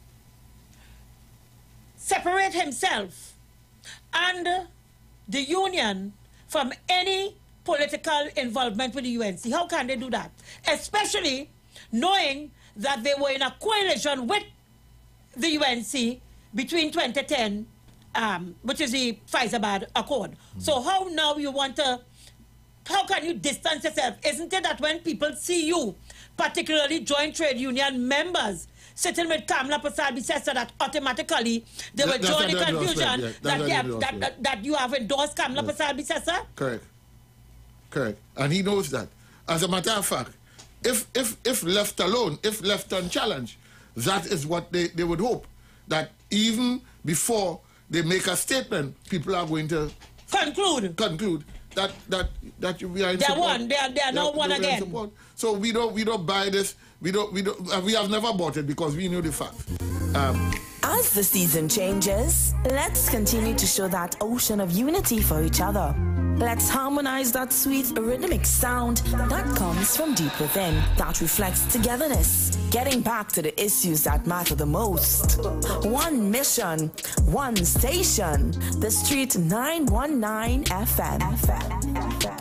separate himself and the union from any political involvement with the UNC? How can they do that? Especially knowing that they were in a coalition with the UNC between 2010, which is the Faizabad Accord. So how now you want to, how can you distance yourself? Isn't it that when people see you, particularly Joint Trade Union members, sitting with Kamla Persad-Bissessar, that automatically they will join the confusion that you have endorsed Kamla Persad-Bissessar? Correct. And he knows that. As a matter of fact, if left alone, if left unchallenged, that is what they would hope. That even before they make a statement, people are going to conclude that we are in They're support. one. They are now one we are in again. support. So we don't buy this. We have never bought it because we knew the fact. As the season changes, let's continue to show that ocean of unity for each other. Let's harmonize that sweet rhythmic sound that comes from deep within, that reflects togetherness, getting back to the issues that matter the most. One mission, one station, the Street 919 FM.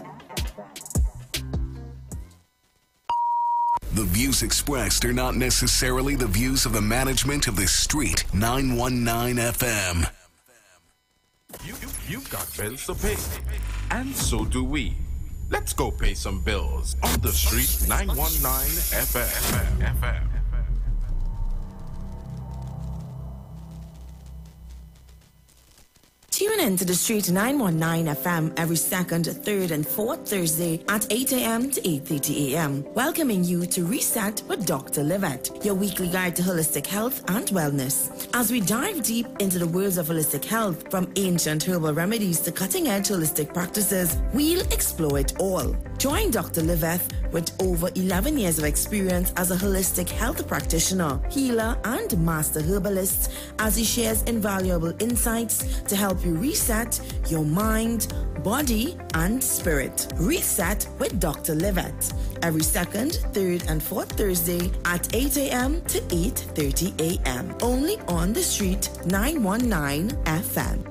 The views expressed are not necessarily the views of the management of the Street 919 FM. You've got bills to pay, and so do we. Let's go pay some bills on the Street 919 FM. Tune in to the Street 919 FM every second, third, and fourth Thursday at 8 a.m. to 8:30 a.m. Welcoming you to Reset with Dr. Livette, your weekly guide to holistic health and wellness. As we dive deep into the worlds of holistic health, from ancient herbal remedies to cutting-edge holistic practices, we'll explore it all. Join Dr. Livette with over 11 years of experience as a holistic health practitioner, healer, and master herbalist as he shares invaluable insights to help you reset your mind, body, and spirit. Reset with Dr. Livette every second, third, and fourth Thursday at 8 a.m. to 8:30 a.m. Only on the Street 919 FM.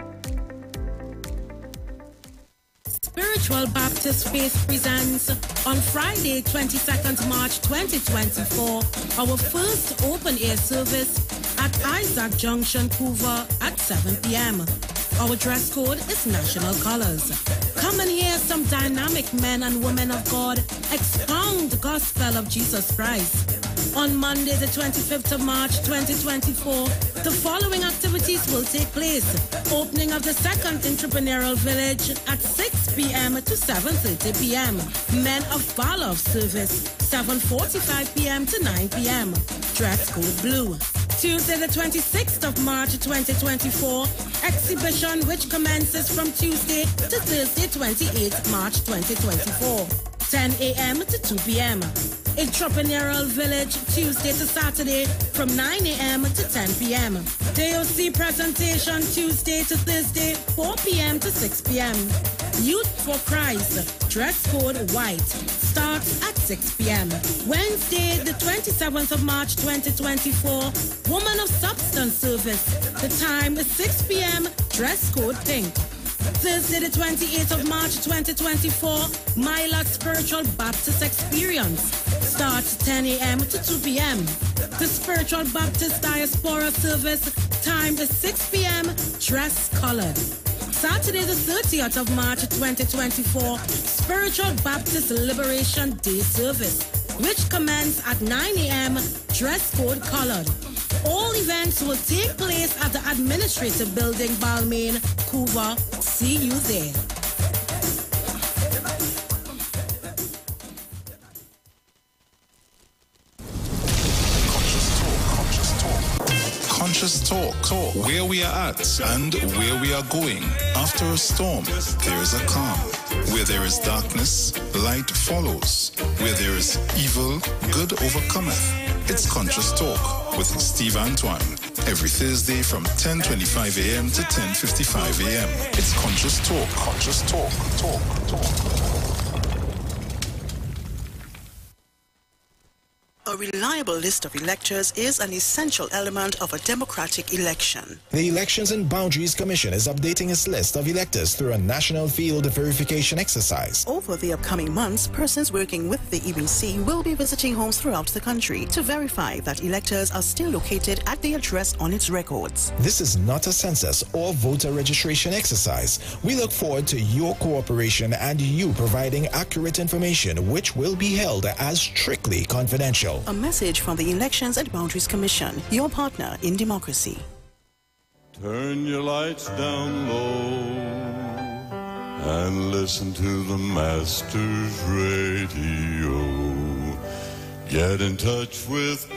Spiritual Baptist Faith presents on Friday, 22nd March 2024, our first open-air service at Isaac Junction, Couva at 7 p.m. Our dress code is national colors. Come and hear some dynamic men and women of God expound the gospel of Jesus Christ. On Monday, the 25th of March 2024, the following activities will take place. Opening of the second entrepreneurial village at 6 p.m. to 7:30 p.m. Men of Valor service, 7:45 p.m. to 9 p.m. Dress code blue. Tuesday, the 26th of March 2024, exhibition which commences from Tuesday to Thursday, 28th March 2024, 10 a.m. to 2 p.m. Entrepreneurial Village, Tuesday to Saturday from 9 a.m. to 10 p.m. DOC presentation, Tuesday to Thursday, 4 p.m. to 6 p.m. Youth for Christ, dress code white, starts at 6 p.m. Wednesday, the 27th of March 2024, Woman of Substance service. The time is 6 p.m., dress code pink. Thursday, the 28th of March 2024, Mila Spiritual Baptist Experience. Starts 10 a.m. to 2 p.m. The Spiritual Baptist Diaspora service. Time is 6 p.m. Dress colored. Saturday, the 30th of March 2024, Spiritual Baptist Liberation Day service, which commences at 9 a.m. Dress code colored. All events will take place at the Administrative Building, Balmain, Couva. See you there. Conscious Talk, where we are at and where we are going. After a storm, there is a calm. Where there is darkness, light follows. Where there is evil, good overcometh. It's Conscious Talk with Steve Antoine. Every Thursday from 10:25 a.m. to 10:55 a.m. It's Conscious Talk. Conscious Talk. Talk. A reliable list of electors is an essential element of a democratic election. The Elections and Boundaries Commission is updating its list of electors through a national field verification exercise. Over the upcoming months, persons working with the EBC will be visiting homes throughout the country to verify that electors are still located at the address on its records. This is not a census or voter registration exercise. We look forward to your cooperation and you providing accurate information, which will be held as strictly confidential. A message from the Elections and Boundaries Commission, your partner in democracy. Turn your lights down low and listen to the Master's radio. Get in touch with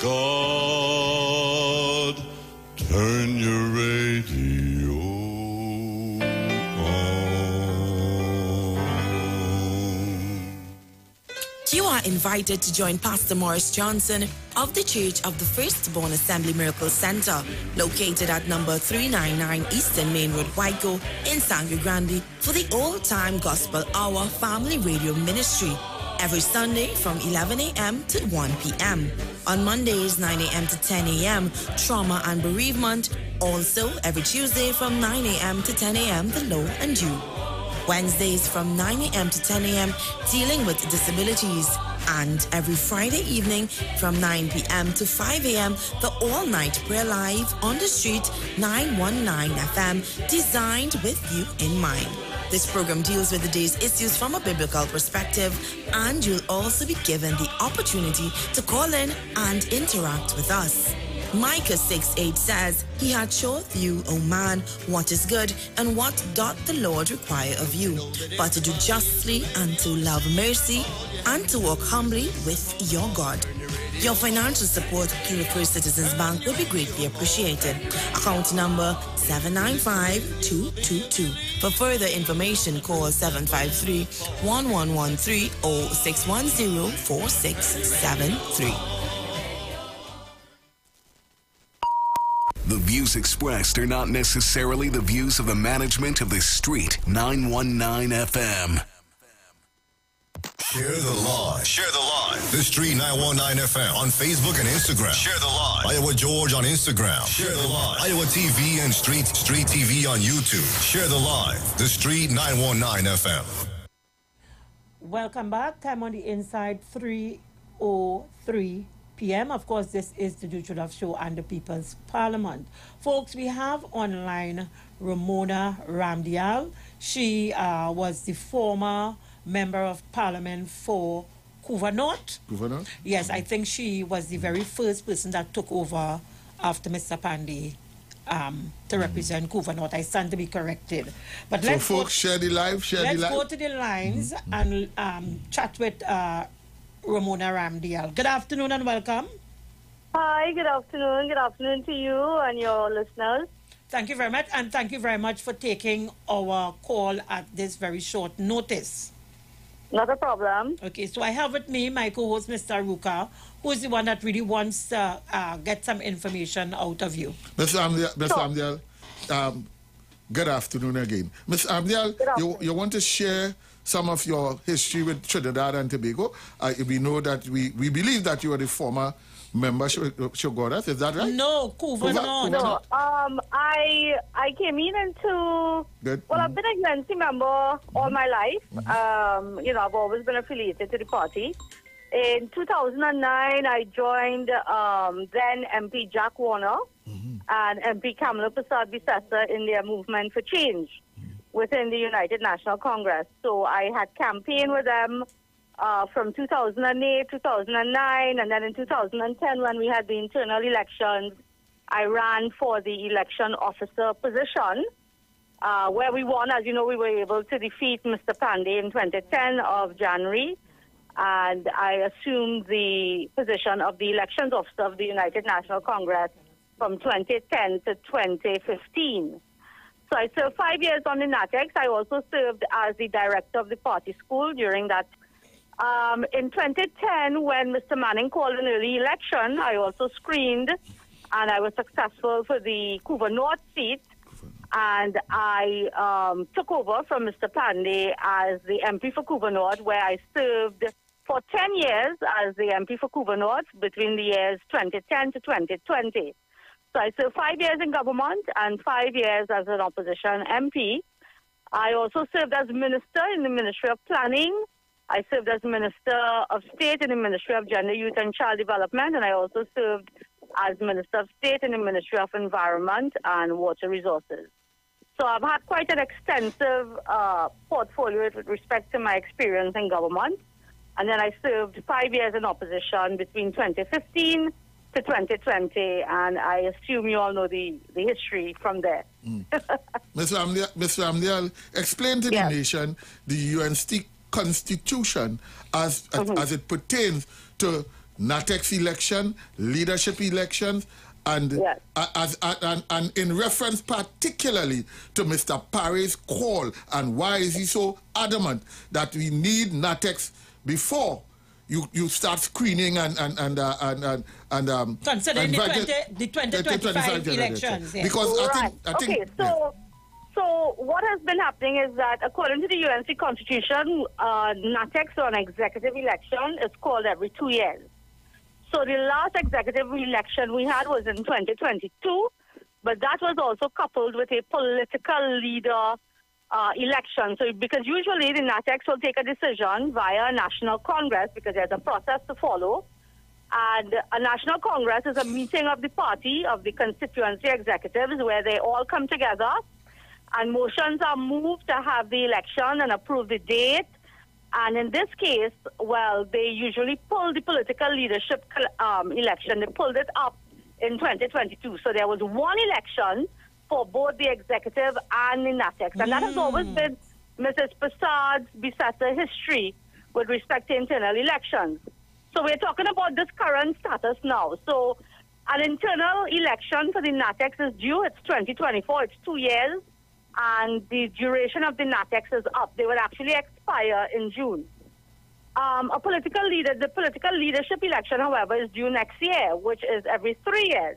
God. Turn your radio on. You are invited to join Pastor Morris Johnson of the Church of the Firstborn Assembly Miracle Center, located at number 399 Eastern Main Road, Waiko, in Sangre Grande, for the All-Time Gospel Hour Family Radio Ministry, every Sunday from 11 a.m. to 1 p.m. On Mondays, 9 a.m. to 10 a.m., Trauma and Bereavement. Also, every Tuesday from 9 a.m. to 10 a.m., The Low and You. Wednesdays from 9 a.m. to 10 a.m., dealing with disabilities. And every Friday evening from 9 p.m. to 5 a.m., the all-night prayer live on the street 919 FM, designed with you in mind. This program deals with the day's issues from a biblical perspective, and you'll also be given the opportunity to call in and interact with us. Micah 6:8 says, He had showed you, O man, what is good, and what doth the Lord require of you, but to do justly, and to love mercy, and to walk humbly with your God. Your financial support through the First Citizens Bank will be greatly appreciated. Account number 795-222. For further information, call 753-1113 or 610-4673. The views expressed are not necessarily the views of the management of the Street 919 FM. Share the live. Share the live. The Street 919 FM on Facebook and Instagram. Share the live. Iowa George on Instagram. Share the live. Iowa TV and Street TV on YouTube. Share the live. The Street 919 FM. Welcome back. Time on the inside, 3:03 p.m. Of course, this is the Duke Love Show and the People's Parliament. Folks, we have online Ramona Ramdial. She was the former Member of Parliament for Couva North. Couva North? Yes, I think she was the very first person that took over after Mr. Pandey to represent Couva North. I stand to be corrected. But so folks, share the live, let's go to the lines and chat with Ramona Ramdial. Good afternoon and welcome. Hi, good afternoon. Good afternoon to you and your listeners. Thank you very much, and thank you very much for taking our call at this very short notice. Not a problem. Okay, so I have with me my co-host, Mr. Ruka, who is the one that really wants to get some information out of you. Ms. Amdial, good afternoon again. Ms. Amdial, you want to share some of your history with Trinidad and Tobago? We know that we believe that you are the former member Shogoras, is that right? No, Couva North. No, I came in into... Good. Well, I've been a UNC member all my life. You know, I've always been affiliated to the party. In 2009, I joined then MP Jack Warner and MP Kamala Prasad Bisesa in their movement for change within the United National Congress. So I had campaigned with them from 2008, 2009, and then in 2010 when we had the internal elections, I ran for the election officer position, where we won. As you know, we were able to defeat Mr. Pandey in 2010 of January, and I assumed the position of the elections officer of the United National Congress from 2010 to 2015. So I served 5 years on the NATEX. I also served as the director of the party school during that. In 2010, when Mr. Manning called an early election, I also screened, and I was successful for the Couva North seat, and I took over from Mr. Pandey as the MP for Couva North, where I served for 10 years as the MP for Couva North between the years 2010 to 2020. So I served 5 years in government and 5 years as an opposition MP. I also served as minister in the Ministry of Planning. I served as Minister of State in the Ministry of Gender, Youth and Child Development, and I also served as Minister of State in the Ministry of Environment and Water Resources. So I've had quite an extensive portfolio with respect to my experience in government. And then I served 5 years in opposition between 2015 to 2020, and I assume you all know the history from there. Ms. Ramdial, explain to the nation the UNC Constitution as it pertains to NATEX election, leadership elections, and and in reference particularly to Mr. Parry's call, and why is he so adamant that we need NATEX before you start screening and considering the 2025 elections. Yeah. Because right. I think okay, so what has been happening is that according to the UNC Constitution, NATEX or an executive election is called every 2 years. So the last executive election we had was in 2022, but that was also coupled with a political leader election. So because usually the NATEX will take a decision via a National Congress because there's a process to follow. And a National Congress is a meeting of the party, of the constituency executives, where they all come together and motions are moved to have the election and approve the date. And in this case, well, they usually pull the political leadership election. They pulled it up in 2022. So there was one election for both the executive and the NATEX. And that has always been Mrs. Prasad's Bisesa history with respect to internal elections. So we're talking about this current status now. So an internal election for the NATEX is due. It's 2024. It's 2 years. And the duration of the NATEX is up. They will actually expire in June. The political leadership election, however, is due next year, which is every 3 years.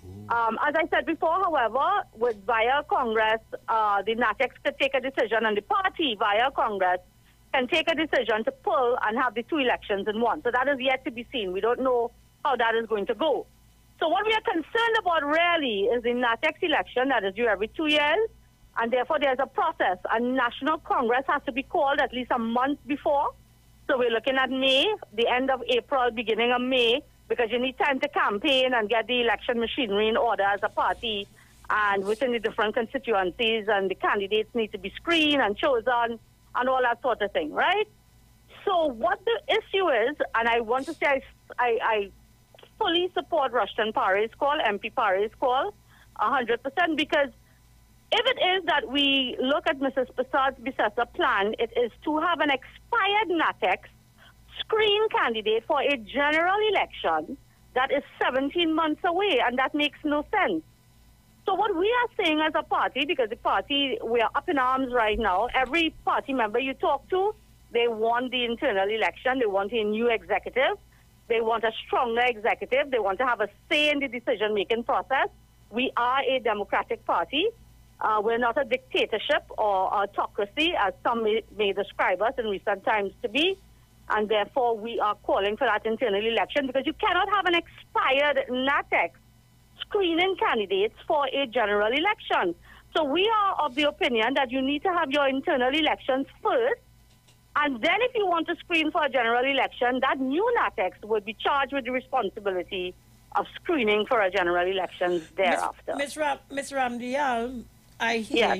As I said before, however, via Congress, the NATEX could take a decision, and the party via Congress can take a decision to pull and have the two elections in one. So that is yet to be seen. We don't know how that is going to go. So what we are concerned about really is the NATEX election that is due every 2 years. And therefore, there's a process. A National Congress has to be called at least a month before. So we're looking at May, the end of April, beginning of May, because you need time to campaign and get the election machinery in order as a party and within the different constituencies, and the candidates need to be screened and chosen and all that sort of thing, right? So what the issue is, and I want to say I fully support Rushton Parry's call, MP Parry's call, 100%, because if it is that we look at Mrs. Prasad's Bisesa plan, it is to have an expired NATEX screen candidate for a general election that is 17 months away, and that makes no sense. So what we are saying as a party, because the party, we are up in arms right now, every party member you talk to, they want the internal election, they want a new executive, they want a stronger executive, they want to have a say in the decision-making process. We are a democratic party. We're not a dictatorship or autocracy, as some may describe us in recent times to be. And therefore, we are calling for that internal election, because you cannot have an expired NATEX screening candidates for a general election. So we are of the opinion that you need to have your internal elections first. And then if you want to screen for a general election, that new NATEX would be charged with the responsibility of screening for a general election thereafter. Ms. Ramdial, I hear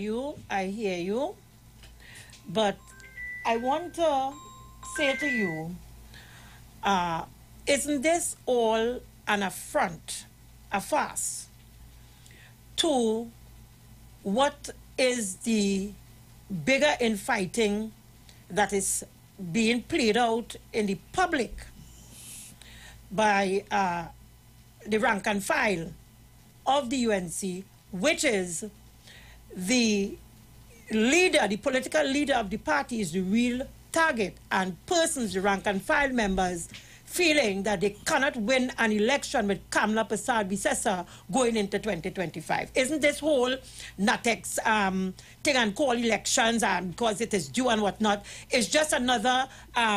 you, but I want to say to you, isn't this all an affront, a farce, to what is the bigger infighting that is being played out in the public by the rank and file of the UNC, which is the leader, the political leader of the party is the real target, and persons, the rank and file members, feeling that they cannot win an election with Kamla Prasad Bisesa going into 2025. Isn't this whole NATEX thing and call elections and because it is due and whatnot, is just another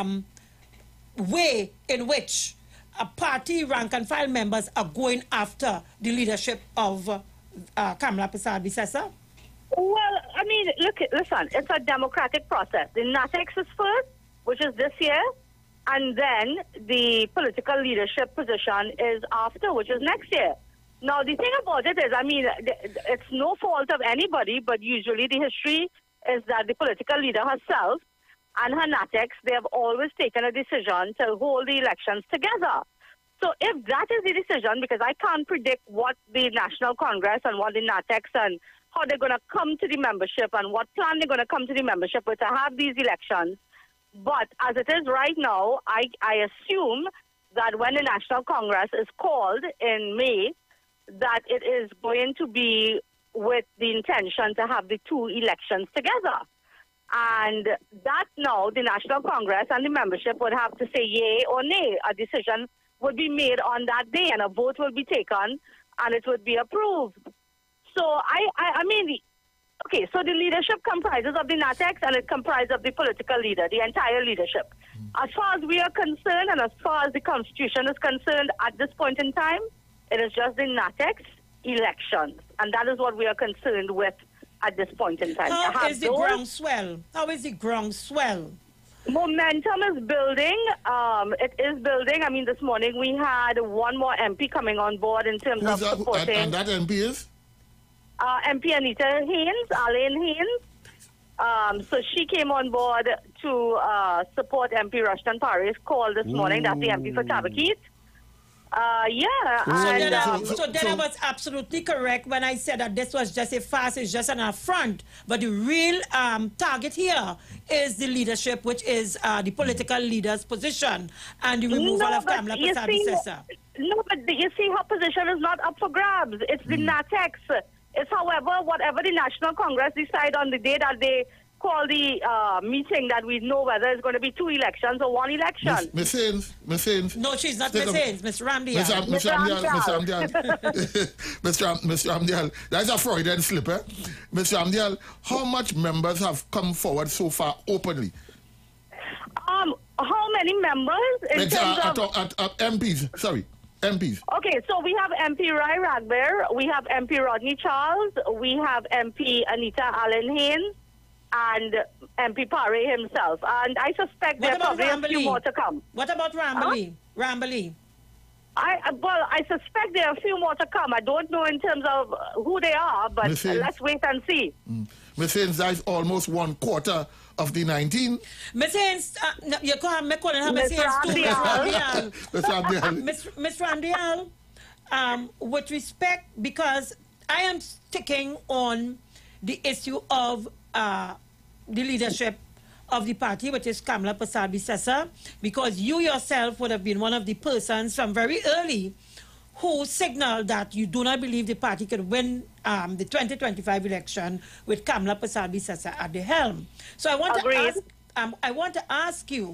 way in which a party rank and file members are going after the leadership of Kamla Prasad Bisesa? Well, I mean, listen, it's a democratic process. The NATEX is first, which is this year, and then the political leadership position is after, which is next year. Now, the thing about it is, I mean, it's no fault of anybody, but usually the history is that the political leader herself and her NATEX, they have always taken a decision to hold the elections together. So if that is the decision, because I can't predict what the National Congress and what the NATEX and how they're going to come to the membership and what plan they're going to come to the membership with to have these elections. But as it is right now, I assume that when the National Congress is called in May, that it is going to be with the intention to have the two elections together. And that now the National Congress and the membership would have to say yay or nay. A decision would be made on that day and a vote will be taken and it would be approved. So I mean, okay, so the leadership comprises of the NATEX and it comprises of the political leader, the entire leadership. As far as we are concerned and as far as the Constitution is concerned at this point in time, it is just the NATEX elections. And that is what we are concerned with at this point in time. How is the groundswell? How is the groundswell? Momentum is building. It is building. I mean, this morning we had one more MP coming on board in terms of supporting. And that MP is? MP Anita Haynes, Alain Haynes. So she came on board to support MP Rushton Parry's call this morning. That's the MP for Tabaquite. So then I was absolutely correct when I said that this was just a farce, it's just an affront. But the real target here is the leadership, which is the political leader's position and the removal of Kamla Persad-Bissessar. No, but you see, her position is not up for grabs. It's the NATEX. It's, however, whatever the National Congress decide on the day that they call the meeting, that we know whether it's going to be 2 elections or 1 election. Miss Haynes. No, she's not Miss Haynes. Miss Ramdial. Miss Ramdial. That's a Freudian slip, eh? Miss Ramdial, how much members have come forward so far openly? How many members? In terms of MPs, sorry. MPs. Okay, so we have MP Rai Ragbear, we have MP Rodney Charles, we have MP Anita Allen Haynes, and MP Parry himself. And I suspect there are probably a few more to come. What about Ramberley? Ramberley. I suspect there are a few more to come. I don't know in terms of who they are, but let's wait and see. Ms. Haynes, that is almost 1/4 of the 19. Ms. Haynes, you can't make calling her Ms. Haynes too, Ms. Ramdial. Ms. Ramdial, with respect, because I am sticking on the issue of the leadership of the party, which is Kamla Persad-Bissessar, because you yourself would have been one of the persons from very early who signaled that you do not believe the party could win the 2025 election with Kamla Persad-Bissessar at the helm. So I want to ask you,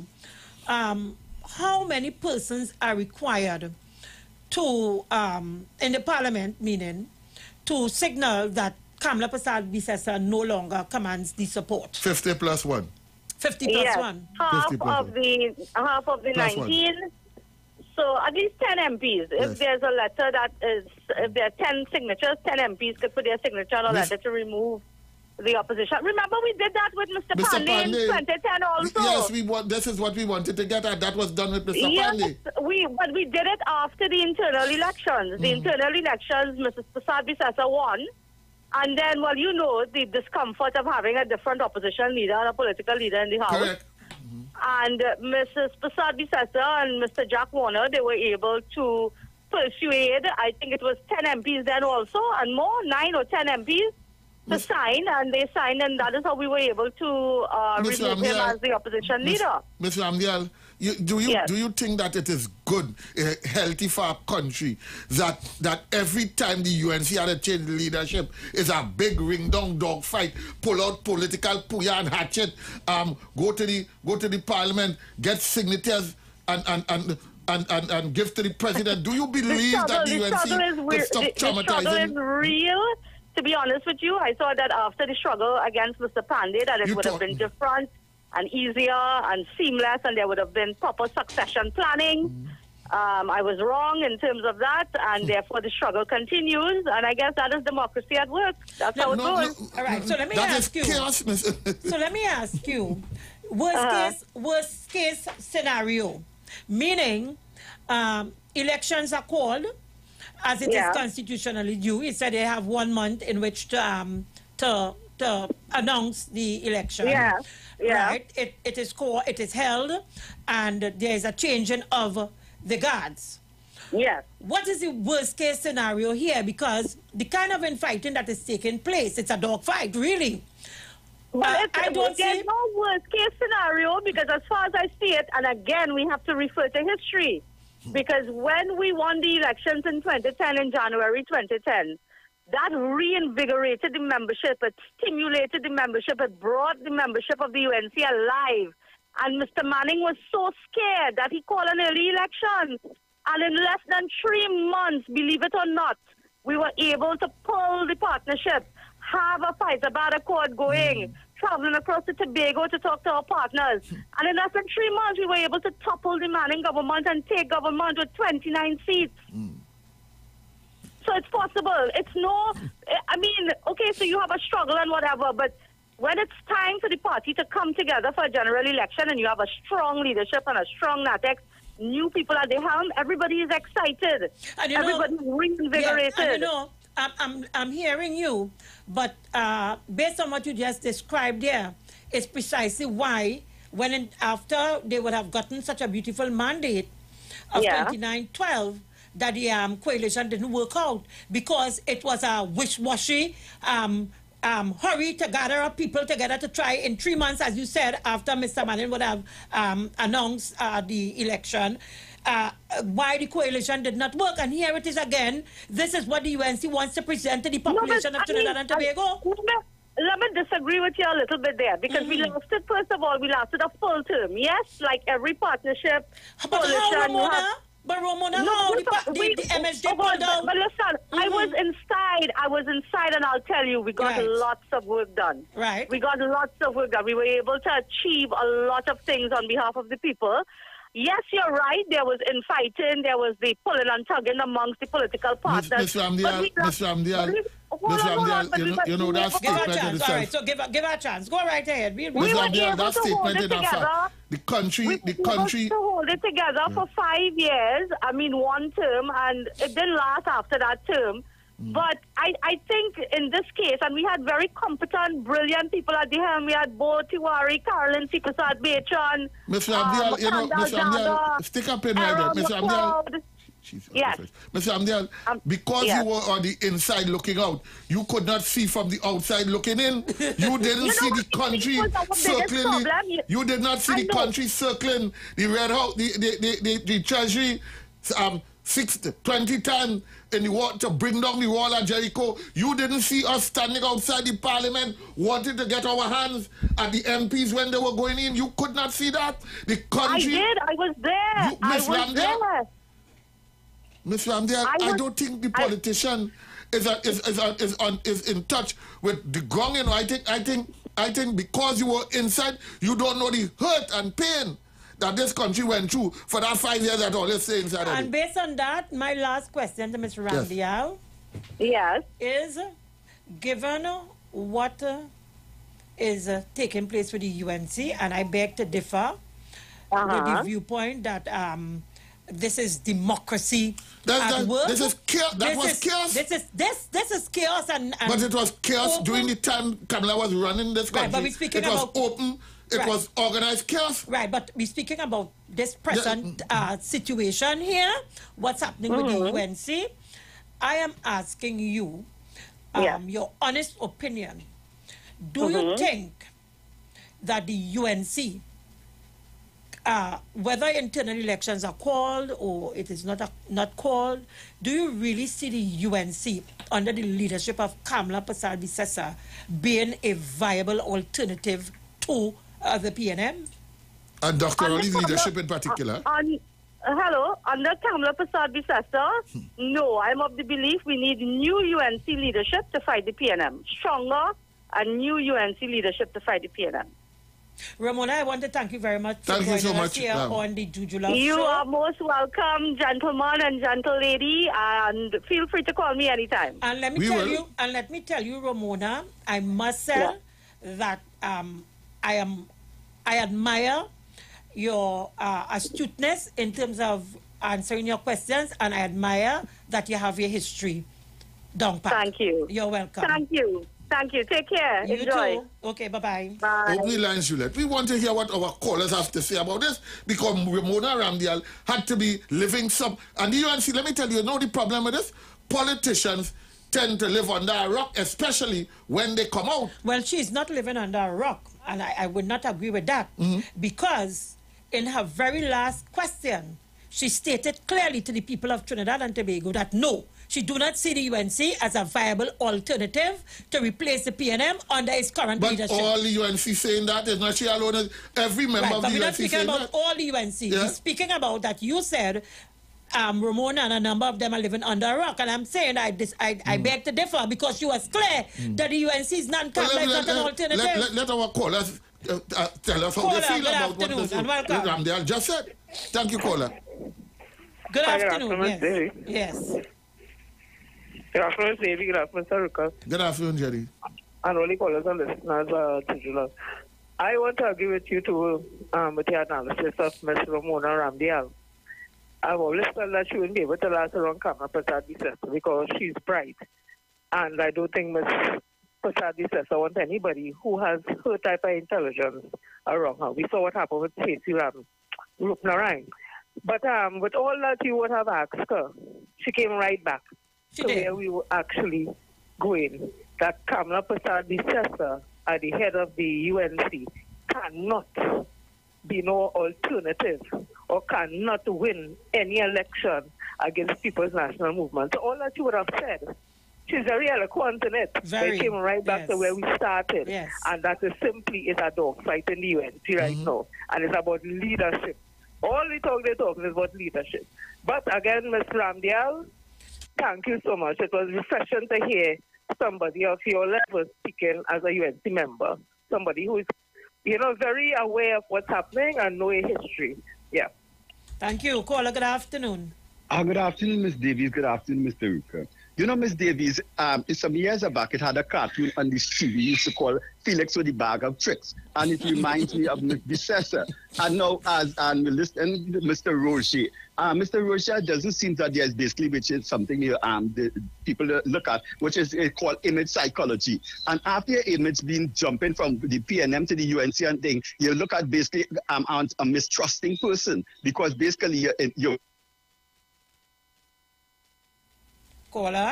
how many persons are required to in the parliament, meaning to signal that Kamla Persad-Bissessar no longer commands the support? 50 plus 1. 50 plus 1. Half of the 19. So at least 10 MPs. Yes. If there's a letter that is, if there are 10 signatures, 10 MPs could put their signature on a letter to remove the opposition. Remember, we did that with Mr. Pandey in 2010 also. Yes, this is what we wanted to get at. That was done with Mr. Pandey. But we did it after the internal elections. The internal elections, Mrs. Persad-Bissessar won. And then, well, you know, the discomfort of having a different opposition leader and a political leader in the House. Correct. And Mrs. Persad-Bissessar and Mr. Jack Warner, they were able to persuade, I think it was 10 MPs then also, and more, 9 or 10 MPs to sign, and they signed, and that is how we were able to remove him as the opposition leader. Ms. Ramdial, do you think that it is good, healthy for our country, that every time the UNC had a change in leadership is a big ring-down dog fight, pull out political puya and hatchet, go to the parliament, get signatures and give to the president? Do you believe that the UNC could stop traumatizing? The struggle is real. To be honest with you, I thought that after the struggle against Mr. Pandey, that it would have been different and easier and seamless, and there would have been proper succession planning. I was wrong in terms of that, and therefore the struggle continues, and I guess that is democracy at work. That's how it goes. All right, so let me ask you. So let me ask you, worst case scenario, meaning elections are called, as it is constitutionally due. It said they have 1 month in which to announce the election. Right? It is held, and there is a changing of the guards. What is the worst case scenario here? Because the kind of infighting that is taking place, it's a dog fight, really. Well, there's no worst case scenario, because as far as I see it, and again, we have to refer to history. Because when we won the elections in 2010, in January 2010, that reinvigorated the membership, it stimulated the membership, it brought the membership of the UNC alive. And Mr. Manning was so scared that he called an early election. And in less than 3 months, believe it or not, we were able to pull the partnership, have a Hyderabad Accord going, traveling across to Tobago to talk to our partners. And in less than 3 months, we were able to topple the Manning government and take government with 29 seats. So it's possible. It's no, I mean, okay, so you have a struggle and whatever, but when it's time for the party to come together for a general election and you have a strong leadership and a strong NATEX, new people at the helm, everybody is excited. And everybody's reinvigorated. Yeah, and I'm hearing you, but based on what you just described there, it's precisely why after they would have gotten such a beautiful mandate of 2912, that the coalition didn't work out, because it was a wish-washy hurry to gather up people together to try in 3 months, as you said, after Mr. Manning would have announced the election, why the coalition did not work. And here it is again. This is what the UNC wants to present to the population of Trinidad and Tobago. Let me disagree with you a little bit there, because we lasted, first of all, we lasted a full term. Yes, like every partnership, coalition. But Ramona, the MSJ pulled out. But listen, I was inside, and I'll tell you, we got lots of work done. Right. We got lots of work done. We were able to achieve a lot of things on behalf of the people. Yes, you're right. There was infighting. There was the pulling and tugging amongst the political partners. Mr. Ramdial, you know that statement in itself. All right, so give her a chance. Go right ahead. We were able to hold it together. The country. We were able to hold it together for 5 years. I mean, one term, and it didn't last after that term. But I think in this case, and we had very competent, brilliant people at the helm. We had Bo Tiwari, Carolyn Sikasad Bechan, Mr. Ramdial, Mr. Ramdial, stick up in right there. Mr. Ramdial. Yes. Mr. Ramdial, because you were on the inside looking out, you could not see from the outside looking in. You didn't see the country circling. You did not see the country circling the Red House, the Treasury, 2010 in the war to bring down the wall of Jericho. You didn't see us standing outside the parliament wanting to get our hands at the MPs when they were going in. You could not see that. The country. I did. I was there. I was there. Ms. Ramdial, I don't think the politician is in touch with the ground. You know, I think because you were inside, you don't know the hurt and pain that this country went through for that 5 years that all this stay inside. And based on that, my last question to Mr. Ramdial is, given what is taking place with the UNC, and I beg to differ with the viewpoint that this is democracy at work. This is chaos. That was chaos. This is chaos, but it was chaos open. During the time Kamala was running this country. Right, but we're speaking it about, was open. It was organized chaos. Right, but we're speaking about this present situation here. What's happening with the UNC? I am asking you your honest opinion. Do you think that the UNC, whether internal elections are called or it is not called, do you really see the UNC under the leadership of Kamla Persad-Bissessar being a viable alternative to the PNM? And Dr. Rowley's leadership in particular? Hello, under Kamla Persad-Bissessar, no, I'm of the belief we need new UNC leadership to fight the PNM. Stronger and new UNC leadership to fight the PNM. Ramona, I want to thank you very much for joining us here on the Juju Love Show. You are most welcome, gentleman and gentle lady, and feel free to call me anytime. And let me tell you, Ramona, I must say that I admire your astuteness in terms of answering your questions, and I admire that you have your history down pat. Thank you. You're welcome. Thank you. Thank you. Take care. You Enjoy. too. Okay, bye-bye. Bye. Open the lines, Juliet. We want to hear what our callers have to say about this, because Ramona Ramdial had to be living some... And the UNC, let me tell you, the problem with this? Politicians tend to live under a rock, especially when they come out. Well, she's not living under a rock, and I would not agree with that, because in her very last question, she stated clearly to the people of Trinidad and Tobago that no, She do not see the UNC as a viable alternative to replace the PNM under its current leadership. But all the UNC saying that is not she alone. Every member of the UNC saying that. But we're not speaking about all the UNC. Yeah. We're speaking about that you said Ramona and a number of them are living under a rock. And I'm saying I beg to differ because you was clear that the UNC is non-Kamla, is not an alternative. Let our callers tell us how they feel about what Mr. Ramdale just said. Thank you, caller. Good afternoon. Yes. Good afternoon, Davey. Good afternoon, Saruka. Good afternoon, Jerry. And all the callers and listeners to July. I want to agree with you too with the analysis of Ms. Ramona Ramdale. I've always felt that she wouldn't be able to last around Kamla Persad-Bissessar because she's bright. And I don't think Ms. Persad-Bissessar wants anybody who has her type of intelligence around her. We saw what happened with Stacey Rup-Narayan. But with all that you would have asked her, she came right back to where we were actually going. That Kamla Persad-Bissessar at the head of the UNC cannot be no alternative or cannot win any election against People's National Movement. So all that you would have said, she's very eloquent in it. They came right back to where we started. Yes. And that is simply a dogfight in the UNC right now. And it's about leadership. All the talk they talk is about leadership. But again, Ms. Ramdale, thank you so much. It was refreshing to hear somebody of your level speaking as a UNC member. Somebody who is, very aware of what's happening and know a history. Yeah. Thank you. Caller, good afternoon. Good afternoon, Ms. Davies. Good afternoon, Mr. Ruka. Ms. Davies, some years back, it had a cartoon on the TV we used to call Felix with the Bag of Tricks. And it reminds me of Ms. Bissessar. And now, as we listen to Mr. Roche, Mr. Roche doesn't seem that there's basically, which is something the people look at, which is called image psychology. And after your image being jumping from the PNM to the UNC and thing, you look at basically a mistrusting person because basically you're Caller,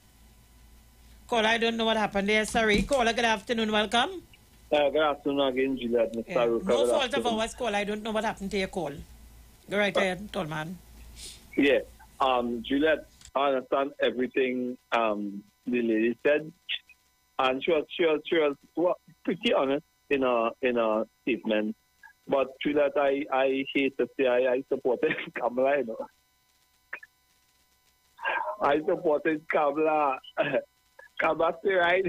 I don't know what happened there. Sorry. Caller, good afternoon. Welcome. Good afternoon again, Juliet. Mr. No fault of ours, caller. I don't know what happened to your call. Go right ahead, tall man. Yeah. Juliet, I understand everything the lady said. And she was pretty honest in her statement. But Juliet, I hate to say I supported Kamla, I supported Kamla. Kamla stay right.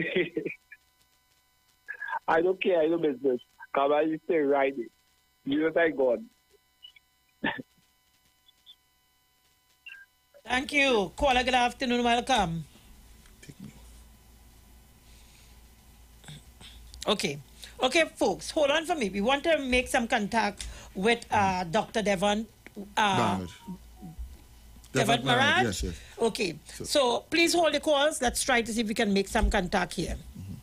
I don't care, I know business. Kamla, you stay right. You thank God. Thank you. Caller, good afternoon. Welcome. Okay, folks, hold on for me. We want to make some contact with Dr. Devon Maraj? Yes. Okay. So please hold the calls. Let's try to see if we can make some contact here.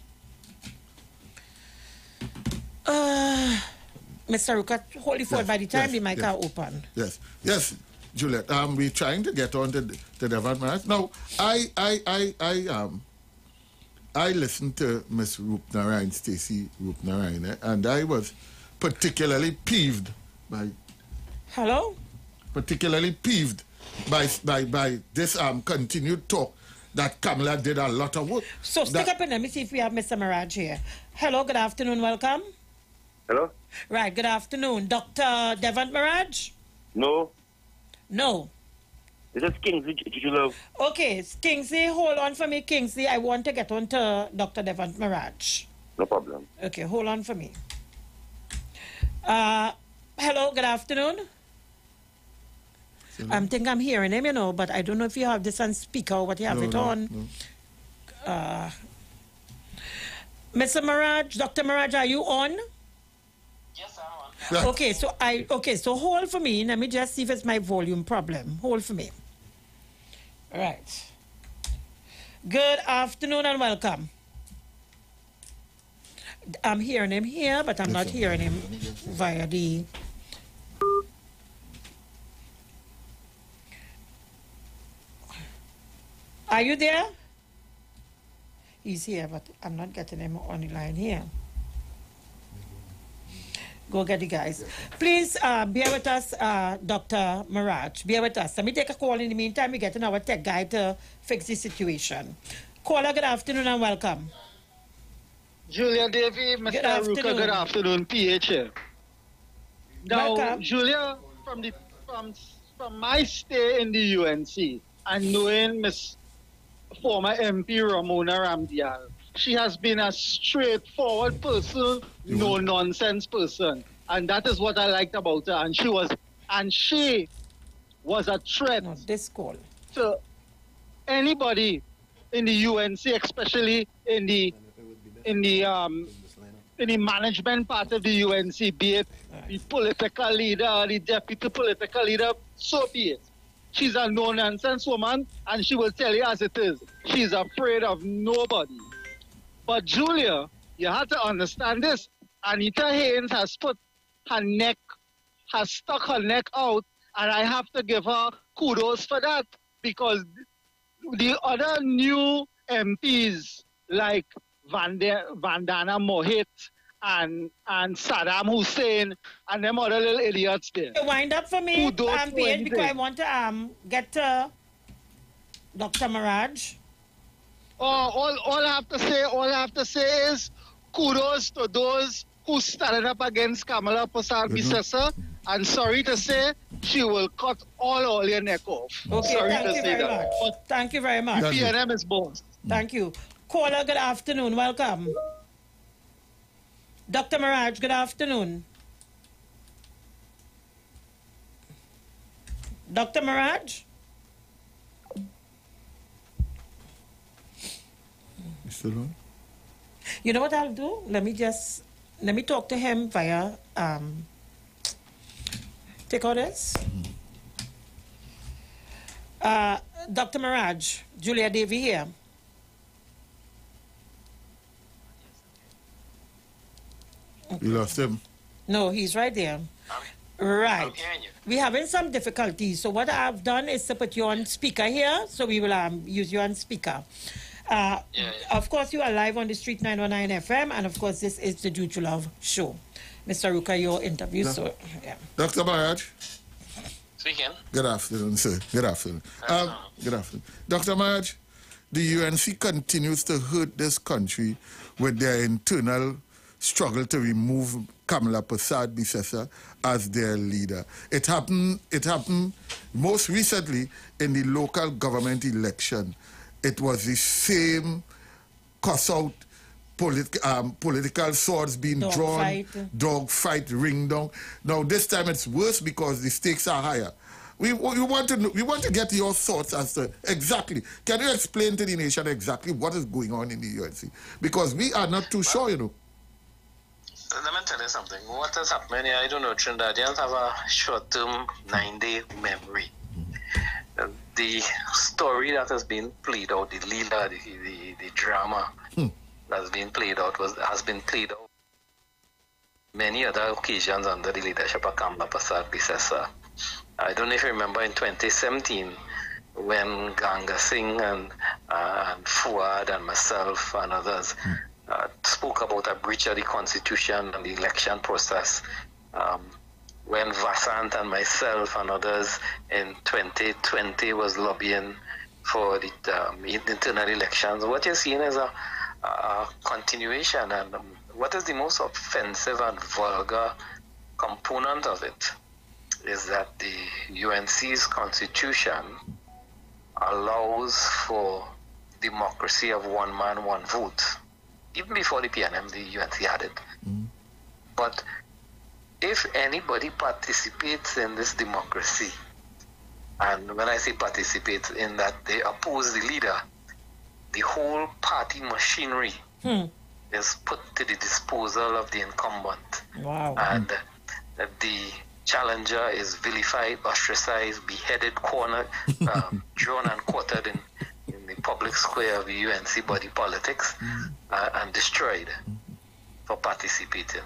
Mr. Ruka, hold the phone by the time the mic are open. Yes, Juliet. We're trying to get on to Devon Maraj. Now, I listened to Ms. Rup-Narayan, Stacey Rup-Narayan, and I was particularly peeved by... Hello? Particularly peeved by this continued talk that Kamla did a lot of work. So stick up and let me see if we have Mr. Maraj here. Hello, good afternoon, welcome. Hello? Right, good afternoon. Dr. Devon Maraj? No. This is Kingsley, Love. Okay, Kingsley, hold on for me, Kingsley. I want to get on to Dr. Devon Maraj. No problem. Okay, hold on for me. Hello, good afternoon. I think I'm hearing him, but I don't know if you have this on speaker or what you have on. No. Mr. Maraj, Dr. Maraj, are you on? Yes, I'm on. Okay, so hold for me. Let me just see if it's my volume problem. Hold for me. All right. Good afternoon and welcome. I'm hearing him here, but I'm not hearing him via the... Are you there? He's here, but I'm not getting him on the line here. Go get the guys. Please bear with us, Dr. Maraj. Bear with us. Let me take a call in the meantime. We get our tech guy to fix the situation. Caller, good afternoon and welcome. Julia Davy, Mr. Ruka, good afternoon, PH. Now, Welcome. Julia, from my stay in the UNC and knowing former MP Ramona Ramdial, she has been a straightforward person, no-nonsense person. And that is what I liked about her. And she was a threat to anybody in the UNC, especially in the management part of the UNC, be it the political leader, the deputy political leader, so be it. She's a no-nonsense woman, and she will tell you as it is. She's afraid of nobody. But Julia, you have to understand this. Anita Haynes has stuck her neck out, and I have to give her kudos for that, because the other new MPs like Vandana Mohit and Saddam Hussein and them other little idiots there. Wind up for me, Who don't do PH, because I anything. want to get to Dr. Maraj. All I have to say is kudos to those who started up against Kamala Prasad-Bissessar, and sorry to say, she will cut all your neck off. Okay, sorry thank to you say very that. much. Thank you very much. PNM is boss. Thank you. Caller, good afternoon. Welcome. Dr. Maraj, good afternoon. Dr. Maraj? Still on? You know what I'll do? Let me talk to him via take all this. Dr. Maraj, Julia Davy here. You lost him. No, he's right there. Right. We're having some difficulties. So what I've done is to put you on speaker here. So we will use you on speaker. Of course, you are live on the Street 919 FM. And of course, this is the Juju Love Show. Mr. Ruka, your interview. So, yeah. Dr. Maraj. Speaking. Good afternoon, sir. Good afternoon. Good afternoon. Dr. Maraj, the UNC continues to hurt this country with their internal struggle to remove Kamala Prasad-Bissessar as their leader. It happened most recently in the local government election. It was the same cuss-out political swords being drawn, dog-fight, ring-down. Now this time it's worse because the stakes are higher. We want to get your thoughts as to exactly. Can you explain to the nation exactly what is going on in the UNC? Because we are not too sure, you know. Let me tell you something. What has happened here, I don't know, Trinidadians have a short-term 9-day memory. The story that has been played out, the Leela, the drama that's been played out has been played out many other occasions under the leadership of Kamala Prasad-Bissessar. I don't know if you remember in 2017 when Ganga Singh and Fuad and myself and others spoke about a breach of the constitution and the election process. When Vasant and myself and others in 2020 was lobbying for the internal elections, what you're seeing is a continuation. And what is the most offensive and vulgar component of it is that the UNC's constitution allows for democracy of one man, one vote. Even before the PNM, the UNC had it. But if anybody participates in this democracy, and when I say participates, in that they oppose the leader, the whole party machinery is put to the disposal of the incumbent. Wow. And the challenger is vilified, ostracized, beheaded, cornered, drawn and quartered in the public square of the UNC body politics, and destroyed for participating.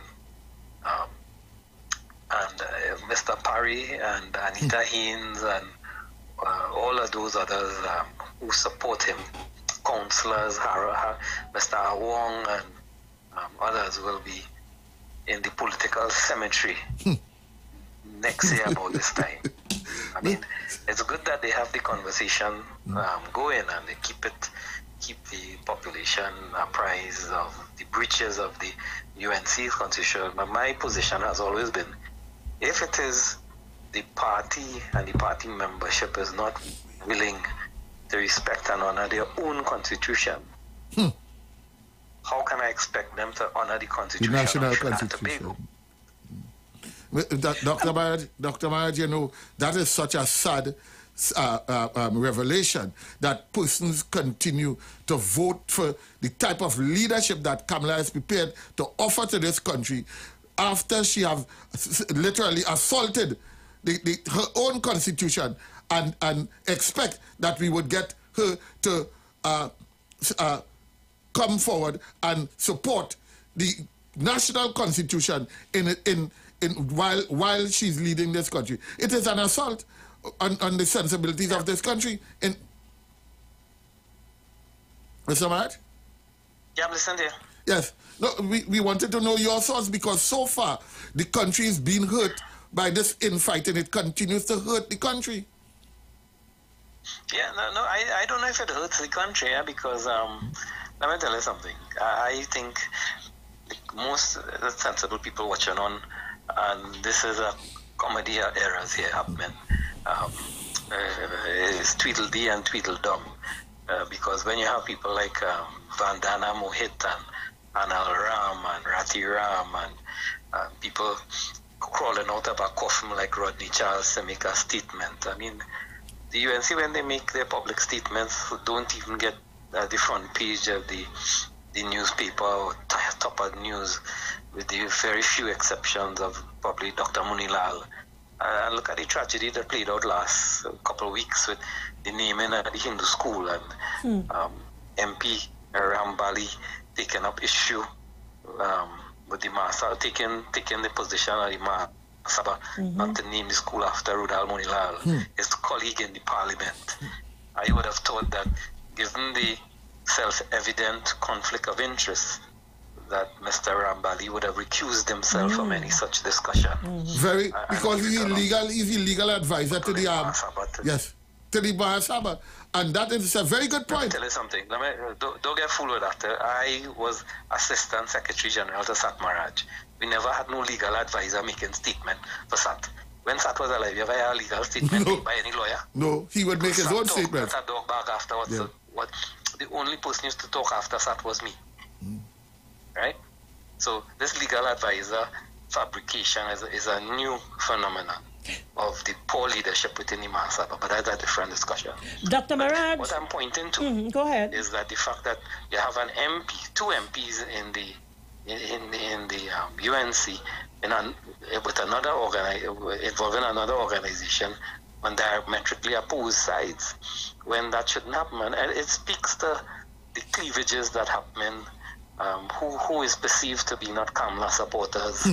And Mr. Parry and Anita Haynes and all of those others who support him, councillors, Mr. Wong and others will be in the political cemetery next year about this time. I mean, it's good that they have the conversation going and they keep the population apprised of the breaches of the UNC constitution. But my position has always been, if it is the party and the party membership is not willing to respect and honor their own constitution, how can I expect them to honor the constitution? The national constitution. Dr. Maraj, you know, that is such a sad revelation that persons continue to vote for the type of leadership that Kamala is prepared to offer to this country after she have literally assaulted her own constitution and expect that we would get her to come forward and support the national constitution while she's leading this country. It is an assault on the sensibilities of this country. Mr. Matt? Yeah, I'm listening to you. Yes. No, we wanted to know your thoughts because so far the country is being hurt by this infighting. It continues to hurt the country. Yeah, I don't know if it hurts the country, because let me tell you something. I think most sensible people watching on, and this is a comedy errors here happening, is Tweedledee and Tweedledum. Because when you have people like Vandana Mohit and Anil Ram and Rati Ram and people crawling out of a coffin like Rodney Charles to make a statement, I mean, the UNC, when they make their public statements, don't even get the front page of the newspaper or top of the news, with the very few exceptions of probably Dr. Munilal. And look at the tragedy that played out last couple of weeks with the naming at the Hindu school and MP Rambali taking up issue with the Mahasabha, taking the position of the Mahasabha not to name the school after Rudal Munilal, his colleague in the parliament. I would have thought that, given the self-evident conflict of interest, that Mr. Rambali would have recused himself from any such discussion. Because he's illegal advisor to the to the Mahasabha, and that is a very good point. Let me tell you something. Don't get fooled with that. I was Assistant Secretary General to Sat Maharaj. We never had no legal advisor making statement for Sat. When Sat was alive, you ever had a legal statement made by any lawyer? No, he would make his own statement. Sat dog back afterwards. Yeah. So the only person used to talk after Sat was me. Right? So this legal advisor fabrication is a new phenomenon of the poor leadership within the Mahasabha, but that's a different discussion. Dr. Maraj, what I'm pointing to go ahead. Is that the fact that you have an MP, two MPs in the UNC with involving another organization on diametrically opposed sides, when that shouldn't happen. And it speaks to the cleavages that happen. Who is perceived to be not Kamala supporters,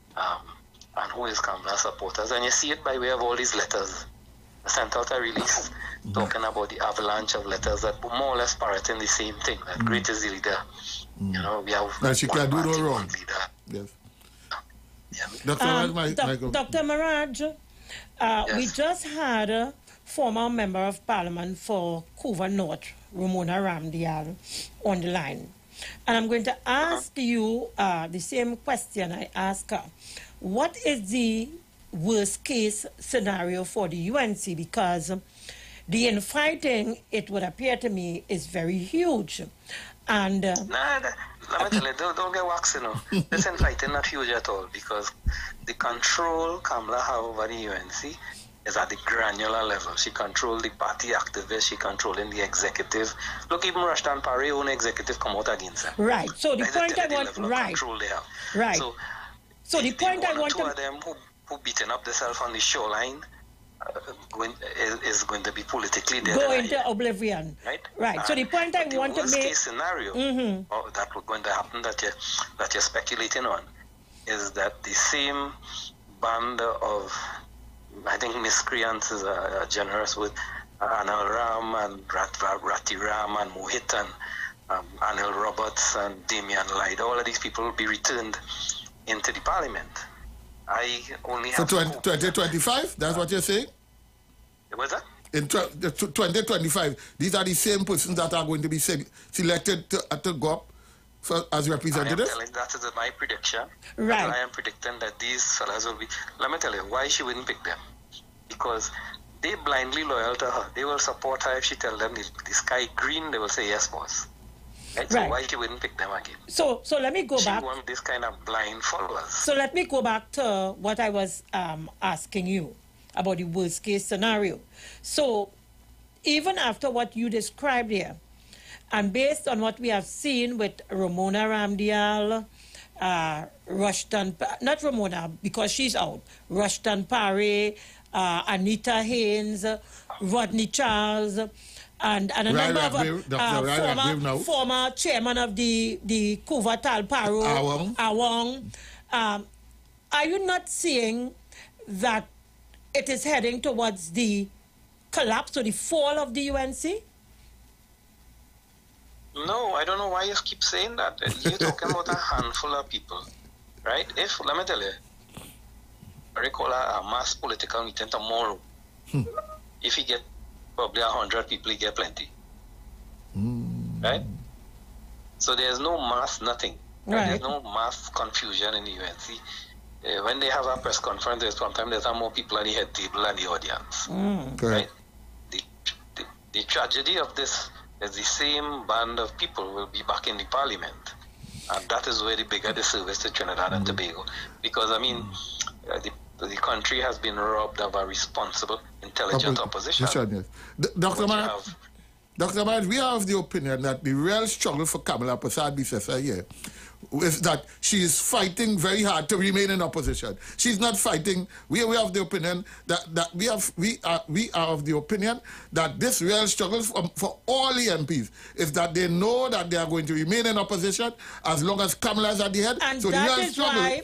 and who is Kamala supporters. And you see it by way of all these letters. I sent out a release talking about the avalanche of letters that more or less parroting the same thing, that great is the leader. You know, we have that she can do no wrong. Yes. Dr. Maraj, yes. We just had a former member of parliament for Couva North, Ramona Ramdial, on the line. And I'm going to ask you the same question I asked her. What is the worst case scenario for the UNC? Because the infighting, it would appear to me, is very huge. And let me tell you, don't get waxed, you know. This infighting not huge at all, because the control Kamala have over the UNC is at the granular level. She controls the party activists, she controlling the executive. Look, even Rashtan Parry, own executive, come out against her. Right. So the point I want, control they have. Right. So the point I want to... Two of them who beating up themselves on the shoreline is going to be politically dead. Go into oblivion. Right. So the point I want to make... The worst case scenario that was going to happen that you're speculating on is that the same band of, I think, miscreants is generous with Anil Ram and Rati Ram and Mohit and Anil Roberts and Damian Lyde. All of these people will be returned into the parliament. I only For have 2025, that's what you're saying? What's that? In 2025, these are the same persons that are going to be selected to go up as representatives? I am telling that is my prediction. Right. I am predicting that these fellas will be... Let me tell you why she wouldn't pick them. Because they blindly loyal to her. They will support her if she tell them the sky green, they will say yes, boss. Right? So why she wouldn't pick them again? So let me go back. She want this kind of blind followers. So let me go back to what I was asking you about the worst case scenario. So even after what you described here, and based on what we have seen with Ramona Ramdial, Rushton, not Ramona because she's out, Rushton Parry, Anita Haynes, Rodney Charles, and a number of former chairman of the Kuvatal Paro, Awong. Are you not seeing that it is heading towards the collapse or the fall of the UNC? No, I don't know why you keep saying that. You're talking about a handful of people, right? Let me tell you, I recall a mass political meeting tomorrow. If you get probably 100 people, you get plenty. Right? So there's no mass nothing. Right? There's no mass confusion in the UNC. When they have a press conference, sometimes there's more people at the head table and the audience. Right? The tragedy of this is the same band of people will be back in the parliament. And that is where the bigger disservice to Trinidad and Tobago. Because, I mean, the country has been robbed of a responsible, intelligent opposition. Yes. Dr. Maraj, we are of the opinion that the real struggle for Kamala Persad-Bissessar here is that she is fighting very hard to remain in opposition. She's not fighting. We have the opinion that we are of the opinion that this real struggle for all the MPs is that they know that they are going to remain in opposition as long as Kamala is at the head. And so that the real is struggle why,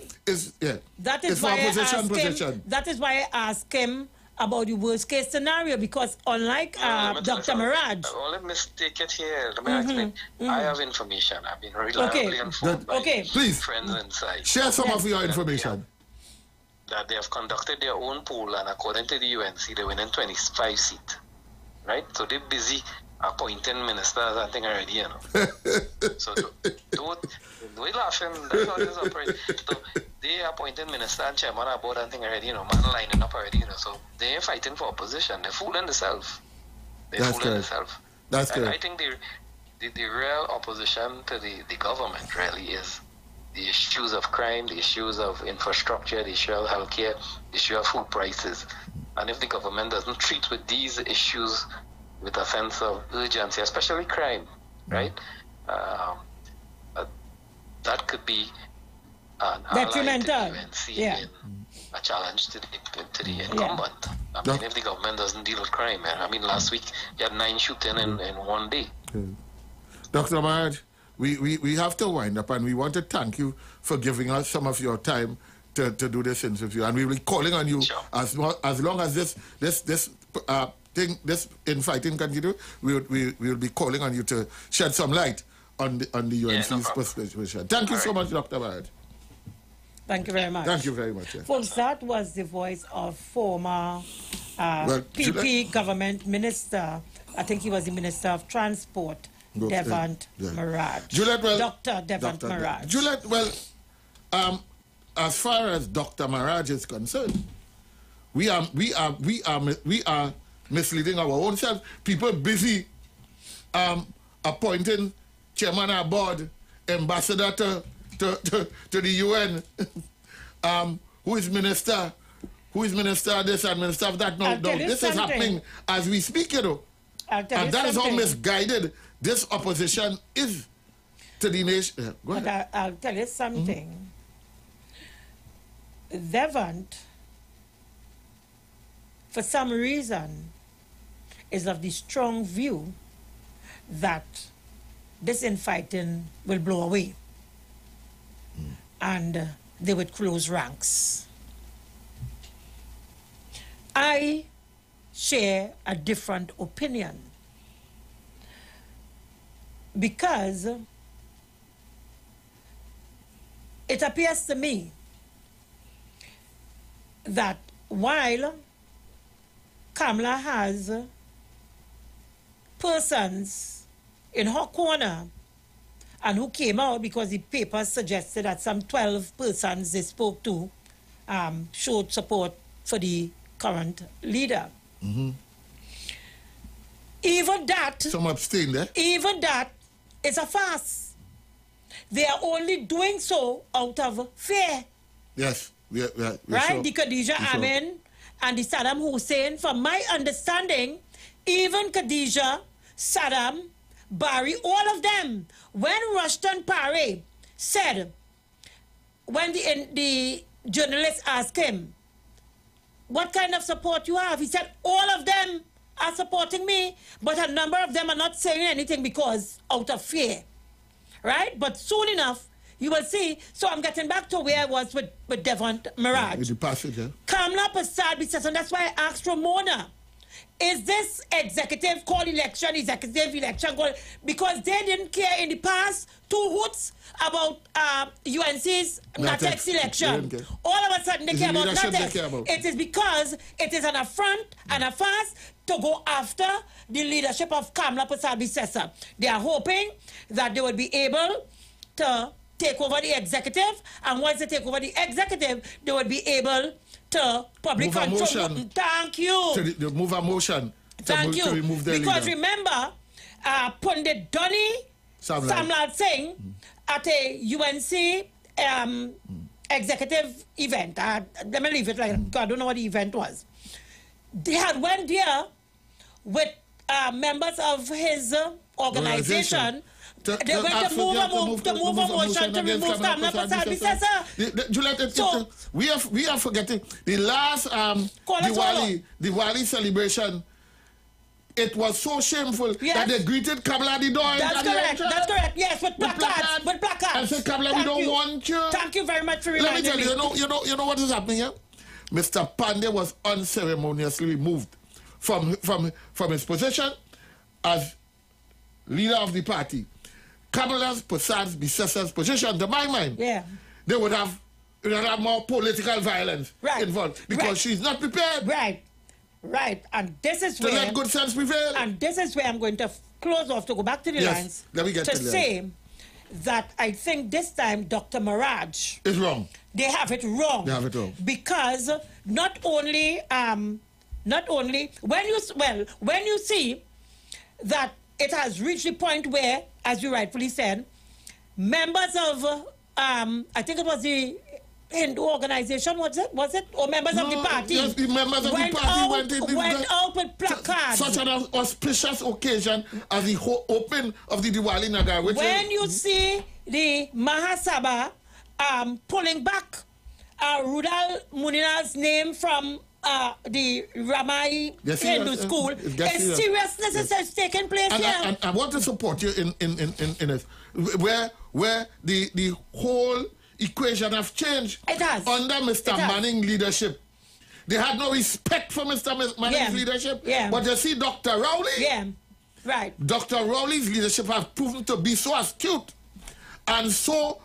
that is why I asked him about the worst case scenario, because unlike Dr. Maraj. Let me take it here. Let me explain. I have information. I've been reliably informed by friends inside. Share some of your information. That they have conducted their own poll, and according to the UNC, they're winning 25 seats. Right? So they're busy appointing ministers and things already, you know. So don't laughing. That's how this operates. So they appointed minister and chairman of board and things already, you know, man lining up already, you know. So they ain't fighting for opposition. They're fooling themselves. That's correct. I think the real opposition to the government really is the issues of crime, the issues of infrastructure, the issue of healthcare, the issue of food prices. And if the government doesn't treat with these issues with a sense of urgency, especially crime, right? That could be an detrimental. A challenge to the incumbent. I mean, if the government doesn't deal with crime, I mean, last week you had 9 shootings in one day. Dr. Maraj, we have to wind up, and we want to thank you for giving us some of your time to do this interview, and we will be calling on you as long as this infighting continue. We will be calling on you to shed some light on the UNC's position. Thank you so much, Dr. Maraj. Thank you very much. Thank you very much. Yes. Folks, that was the voice of former PP government minister. I think he was the Minister of Transport, Devant Maraj. Juliet, Dr. Devant Maraj. Juliet, as far as Dr. Maraj is concerned, we are misleading our own self. People busy appointing chairman of board, ambassador to the UN, who is minister this and minister of that. No, this is happening as we speak, you know. And that is how misguided this opposition is to the nation. Go ahead. But I'll tell you something. Devant, for some reason, is of the strong view that this infighting will blow away. And they would close ranks. I share a different opinion because it appears to me that while Kamala has persons in her corner and who came out because the papers suggested that some 12 persons they spoke to showed support for the current leader. Even that... Some abstained there? Even that is a farce. They are only doing so out of fear. Yes. We're right? sure. The Khadija Amin and the Saddam Hussein, from my understanding, even Khadija, Saddam, Barry, all of them, when Rushton Paré said, when the journalist asked him, what kind of support you have? He said, all of them are supporting me, but a number of them are not saying anything because out of fear. Right? But soon enough, you will see. So I'm getting back to where I was with Devon Mirage. With the passage, yeah. Kamala Persad-Bissessar, and that's why I asked Ramona, is this executive election, because they didn't care in the past 2 hoots about UNC's NATEX election. All of a sudden they care about NATEX. It is because it is an affront and a farce to go after the leadership of Kamala Persad-Bissessar. They are hoping that they will be able to take over the executive, and once they take over the executive, they will be able to public control. Thank you. To move a motion to remove the because leader. Remember, Pundit Donny Samlal Singh at a UNC executive event. Let me leave it like that. I don't know what the event was. They had went there with members of his organization. They went to move a motion to remove Kamala Persad-Bissessar. Juliet, we are forgetting the last Diwali celebration. It was so shameful that they greeted Kamala at the door. That's correct. That's correct. Yes, with placards. With placards. And said, Kamala, we don't want you. Thank you very much for reminding me. Let me tell you, you know what is happening here? Mr. Pandey was unceremoniously removed from his position as leader of the party. Kamala Persad-Bissessar's position, to my mind, they would have more political violence involved because she's not prepared. Right. And this is to let good sense prevail. And this is where I'm going to close off to go back to the lines let me get to say that I think this time Dr. Mirage is wrong. They have it wrong. They have it wrong. Because not only when you see that it has reached the point where, as you rightfully said, members of I think it was the Hindu organization, was it? Or members of the party? Yes, the members of the party went out with placards. Such an auspicious occasion as the open of the Diwali Nagar. When you see the Mahasabha pulling back Rudal Munina's name from the Ramai Hindu school, a seriousness is taking place here. And I want to support you in it, where the whole equation have changed. It has. Under Mr. Manning leadership. They had no respect for Mr. Manning's leadership. But you see Dr. Rowley. Dr. Rowley's leadership has proven to be so astute and so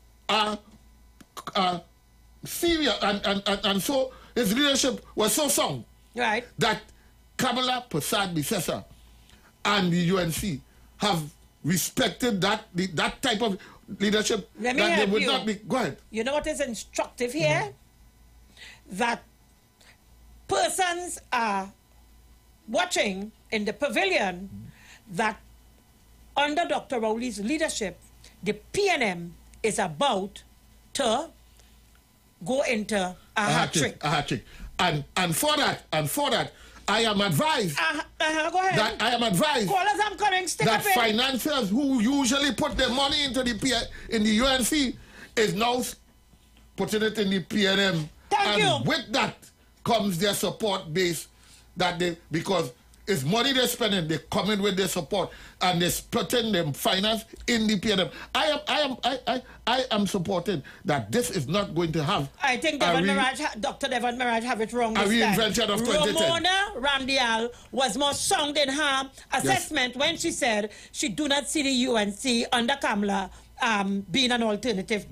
serious and so his leadership was so sound that Kamala Persad-Bissessar and the UNC have respected that type of leadership. Let me that help they would you. not be. Go ahead. You know what is instructive here? That persons are watching in the pavilion that under Dr. Rowley's leadership, the PNM is about to go into a hat trick. A hat trick. And for that, I am advised go ahead. that I am advised Callers, I'm coming. Stick that up in. financiers who usually put their money into the UNC is now putting it in the PNM. Thank you. With that comes their support base because it's money they're spending, they come in with their support and they're splitting them finance in the PNM. I am supporting that this is not going to have. I think Dr. Devon Mirage have it wrong this time. A reinvention of 2010. Ramona Ramdial was more sound in her assessment when she said she do not see the UNC under Kamala being an alternative to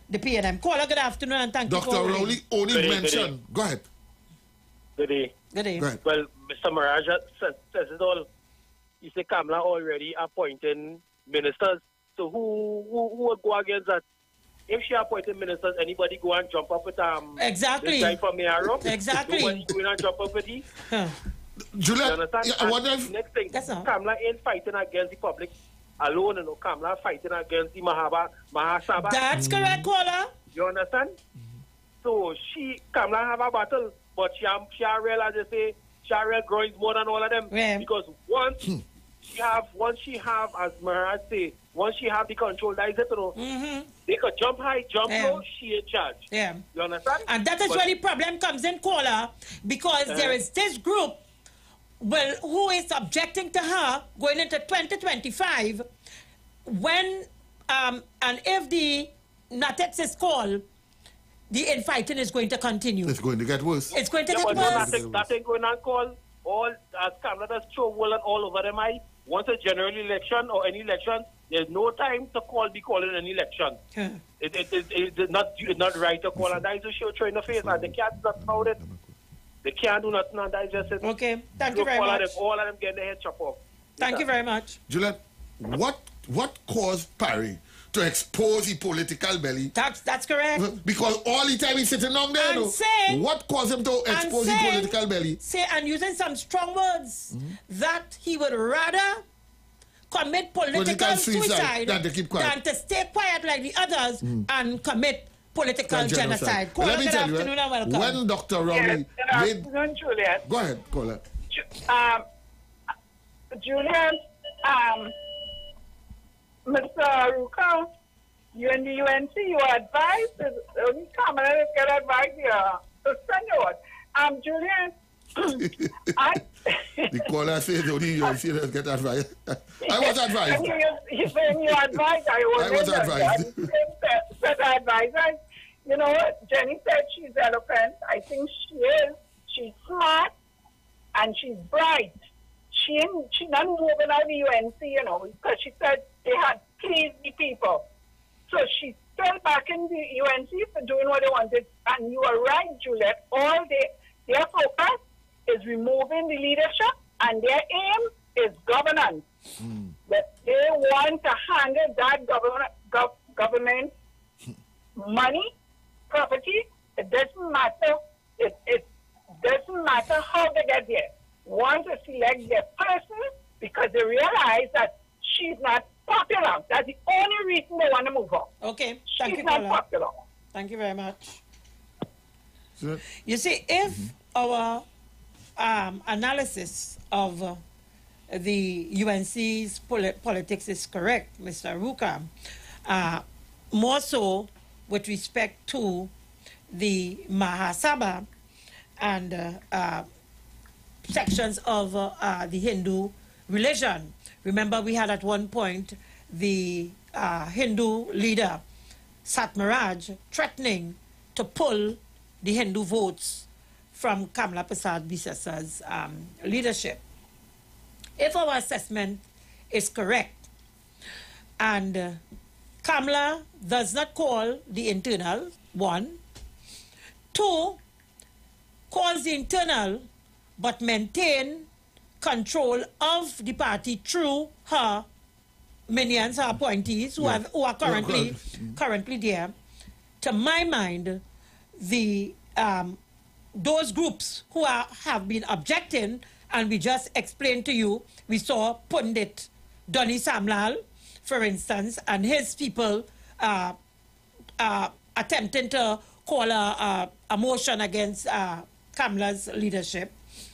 the PNM. Caller, good afternoon and thank Dr. you for Rowley only Good day, mentioned. Go ahead. Good day. Good day. Go ahead. Well, Mr. Mirage says it all. He said Kamala already appointing ministers. So who would go against that? If she appointed ministers, anybody go and jump up with exactly this guy from Miaro? Exactly. Nobody go in and jump up with him. Juliet, I wonder if... Next thing, Kamala ain't fighting against the public alone, you know. Kamala fighting against the Mahasabha. That's correct, caller. You understand? So Kamala have a battle, but she realize they say she grows more than all of them. Yeah. Because once she have, as Maharaj say, once she have the control, that is it, you know. They could jump high, jump low, she in charge. Yeah. You understand? And that is where the problem comes in, caller, because there is this group who is objecting to her going into 2025 when and if the NATEX is called, the infighting is going to continue. It's going to get worse. It's going to get but worse. That ain't going to call all, as Kamala does throw wool all over them eye. Once a general election or any election, there's no time to be calling an election. It's not right to call, and that is a show throw in the face, and they can't do nothing about it. They can't do nothing, and that is just it. Okay, thank you very much. All of them getting their head chopped off. Thank you very much. Juliet, what caused Parry to expose the political belly? That's correct. Because all the time he's sitting down there, what caused him to expose the political belly? And using some strong words that he would rather commit political suicide than to keep quiet, than to stay quiet like the others and commit political genocide. Let me good tell you, afternoon and welcome. when Dr. Rowley Good afternoon, Juliet. Go ahead, caller. Juliet, Mr. Ruka, you and the UNC, you advise, only Kamala get advice here. So send you Juliet, the caller says only UNC does get advice. I was advised. You saying you advised, I was advised. Set advisors. You know what? Jenny said she's eloquent. I think she is. She's smart and she's bright. She not moving out of the UNC, you know, because she said they had pleased the people. So she's still back in the UNC for doing what they wanted. And you are right, Juliet. Their focus is removing the leadership, and their aim is governance. That they want to handle that government money, property. It doesn't matter. It doesn't matter how they get there. Want to select their person because they realize that she's not popular. That's the only reason they want to move on. Okay, thank she's you, not popular. Thank you very much. You see, if our analysis of the UNC's politics is correct, Mr. Ruka, more so with respect to the Mahasabha and sections of the Hindu religion. Remember, we had at one point the Hindu leader, Satmaraj, threatening to pull the Hindu votes from Kamala Prasad Bisasa's leadership. If our assessment is correct, and Kamala does not call the internal, 1. 2, calls the internal, but maintain control of the party through her minions, her appointees, who are currently there. To my mind, the those groups who have been objecting, and we just explained to you, we saw Pundit Donny Samlal, for instance, and his people attempting to call a motion against Kamala's leadership.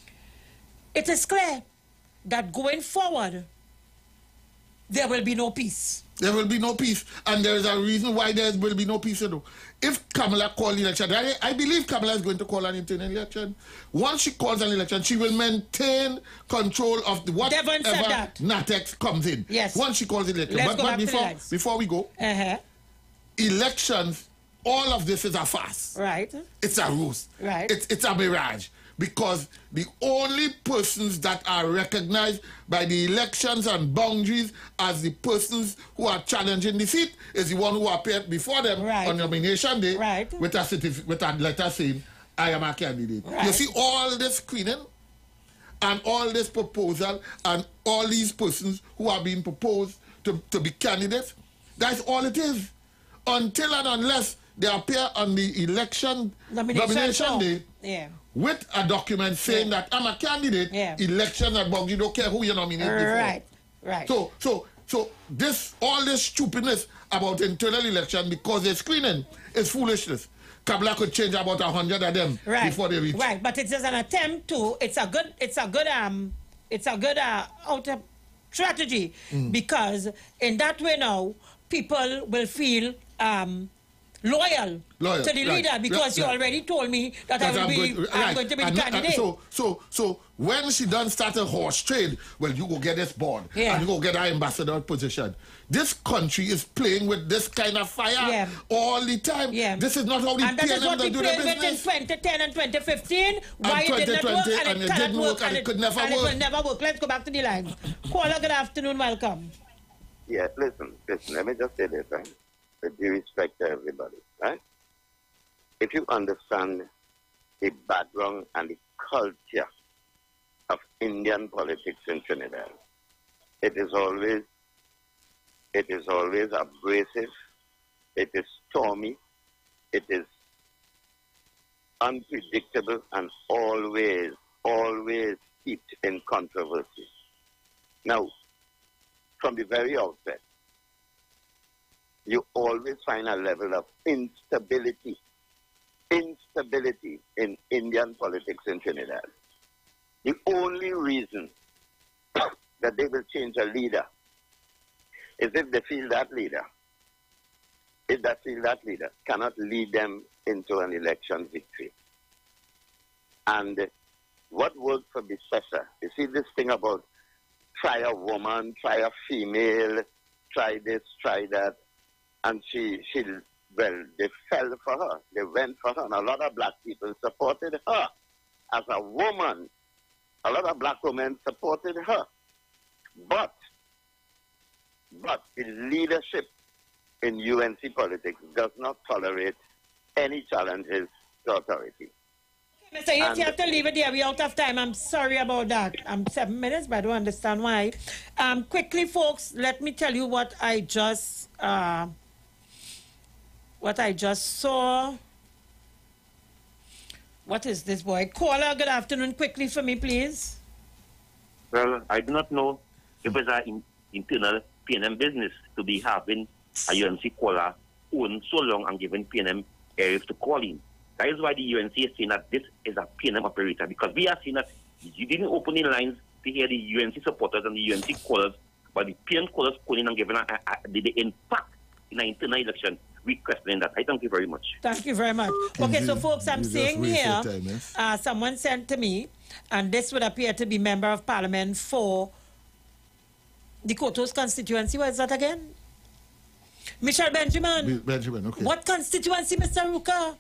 It is clear that going forward, there will be no peace. There will be no peace. And there is a reason why there will be no peace. You know. If Kamala calls an election, I believe Kamala is going to call an internal election. Once she calls an election, she will maintain control of whatever NATEX comes in. Yes. Once she calls the election. But before we go, elections, all of this is a farce. Right. It's a ruse. Right. It's a mirage. because the only persons that are recognized by the elections and boundaries as the persons who are challenging the seat is the one who appeared before them on nomination day with a letter saying, I am a candidate. You see all this screening and all this proposal and all these persons who are being proposed to be candidates, that's all it is. Until and unless they appear on the election nomination day with a document saying that I'm a candidate, elections and boundaries, don't care who you nominate before. Right. So all this stupidness about internal election because they're screening is foolishness. Kabla could change about 100 of them before they reach. Right, but it's just an attempt to. It's a good outer strategy because in that way now people will feel loyal to the leader because you already told me that I'm going to be the candidate. So when she done start a horse trade, well, you go get this board and you go get our ambassador position. This country is playing with this kind of fire all the time. This is not how the PNM do the business. In 2010 and 2015, why it did not work and it cannot work and it could never work. Let's go back to the line. Caller, good afternoon, welcome. Yeah, listen, let me just say this, right? With due respect to everybody, right? If you understand the background and the culture of Indian politics in Trinidad, it is always abrasive, it is stormy, it is unpredictable, and always steeped in controversy. Now, from the very outset, you always find a level of instability in Indian politics in Trinidad. The only reason that they will change a leader is if they feel that leader cannot lead them into an election victory. And what worked for Bissessa, you see this thing about try a woman, try a female, try this, try that, and they fell for her. They went for her, and a lot of black people supported her. As a woman, a lot of black women supported her. But the leadership in UNC politics does not tolerate any challenges to authority. Mr. Yates, you have to leave it there. We're out of time. I'm sorry about that. I'm 7 minutes, but I don't understand why. Quickly, folks, let me tell you what I just saw. What is this, boy? Caller, good afternoon. Quickly for me, please. Well, I do not know if it's an internal PNM business to be having a UNC caller own so long and giving PNM areas to call in. That is why the UNC is saying that this is a PNM operator, because we are seeing that you didn't open the lines to hear the UNC supporters and the UNC callers, but the PNM callers calling and giving the impact in an internal election. We question that. I thank you very much. Thank you very much. Okay, so folks, I'm saying here, someone sent to me, and this would appear to be Member of Parliament for the Kotos constituency. What is that again? Michelle Benjamin. Benjamin, okay. What constituency, Mr. Ruka?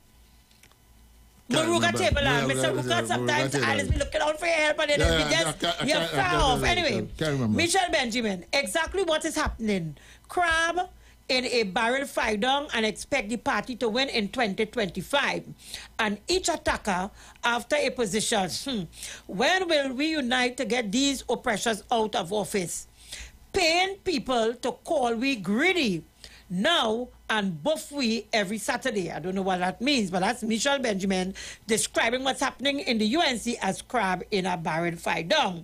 Maruga table, Mr. Ruka, sometimes I'll be looking out for your help and then you're far off. Anyway, Michelle Benjamin, exactly what is happening? Crab in a barrel fight down and expect the party to win in 2025. And each attacker after a position. When will we unite to get these oppressors out of office? Paying people to call we greedy now and buff we every Saturday. I don't know what that means, but that's Michelle Benjamin describing what's happening in the UNC as crab in a barrel fight down.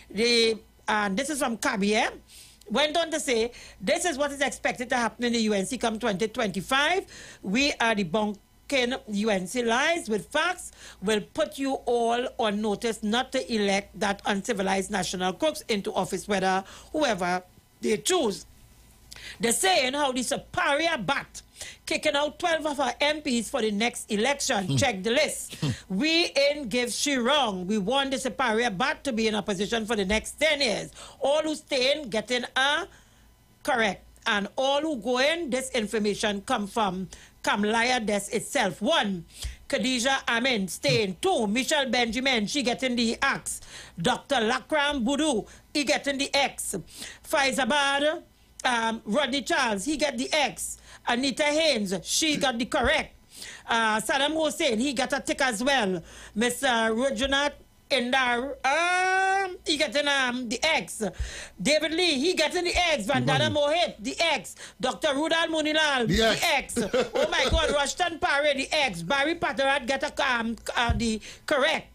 And this is from Kabie. Went on to say, this is what is expected to happen in the UNC come 2025. We are debunking UNC lies with facts. Will put you all on notice not to elect that uncivilized national crooks into office, whoever they choose. They're saying how the superior bat kicking out 12 of our MPs for the next election. Check the list. We ain't give she wrong. We want the superior bat to be in opposition for the next 10 years. All who stay in getting a correct. And all who go in, this information come from Kamlaya Desk itself. 1, Khadija Amin staying. 2, Michelle Benjamin, she getting the X. Dr. Lakram Boudou, he getting the X. Faizabad, Rodney Charles, he get the X. Anita Haynes, she got the correct. Saddam Hussein, he got a tick as well. Miss Rojunat Indar, he getting the X. David Lee, he getting the X. Vandana Mohit, the X. Dr. Rudal Munilal, the X. Oh my God, Rushton Paré, the X. Barry Patterat get the correct.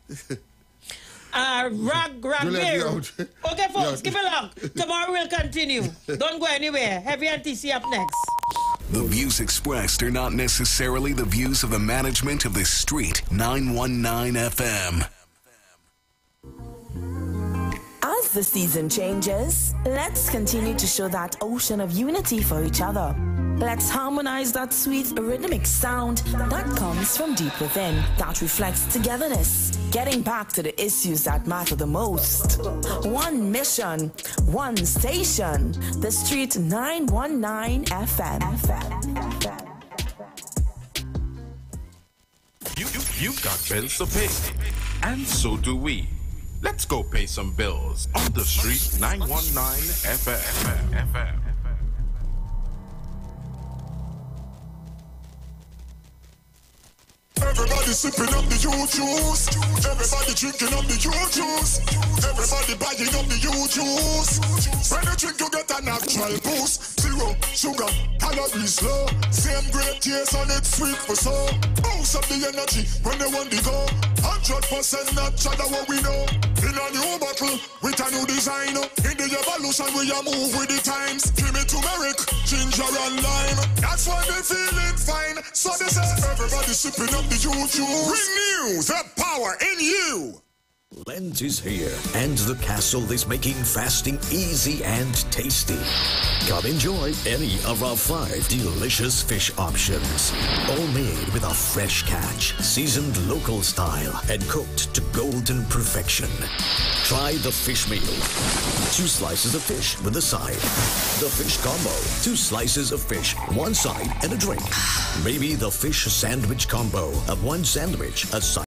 Ragir. Okay, folks, keep it long. Tomorrow we'll continue. Don't go anywhere. Heavy NTC up next. The views expressed are not necessarily the views of the management of the Street 919 FM. As the season changes, let's continue to show that ocean of unity for each other. Let's harmonize that sweet rhythmic sound that comes from deep within, that reflects togetherness, getting back to the issues that matter the most. One mission, one station, the Street 919 FM. You've got bills to pay, and so do we. Let's go pay some bills on the Street 919 FM. Everybody sipping up the juice. Everybody drinking up the juice. Everybody buying up the juice. When you drink, you get a natural boost. 0 sugar, calories low. Same great taste and it's sweet for so. Boost up the energy when they want to go. 100% natural, what we know. In a new bottle with a new design. In the evolution, we are move with the times. Give me turmeric, ginger and lime. That's why they feeling fine. So they say everybody sipping up the juice. Renew the power in you. Lent is here, and the castle is making fasting easy and tasty. Come enjoy any of our 5 delicious fish options. All made with a fresh catch, seasoned local style, and cooked to golden perfection. Try the fish meal. 2 slices of fish with a side. The fish combo. 2 slices of fish, 1 side, and a drink. Maybe the fish sandwich combo of 1 sandwich, a side.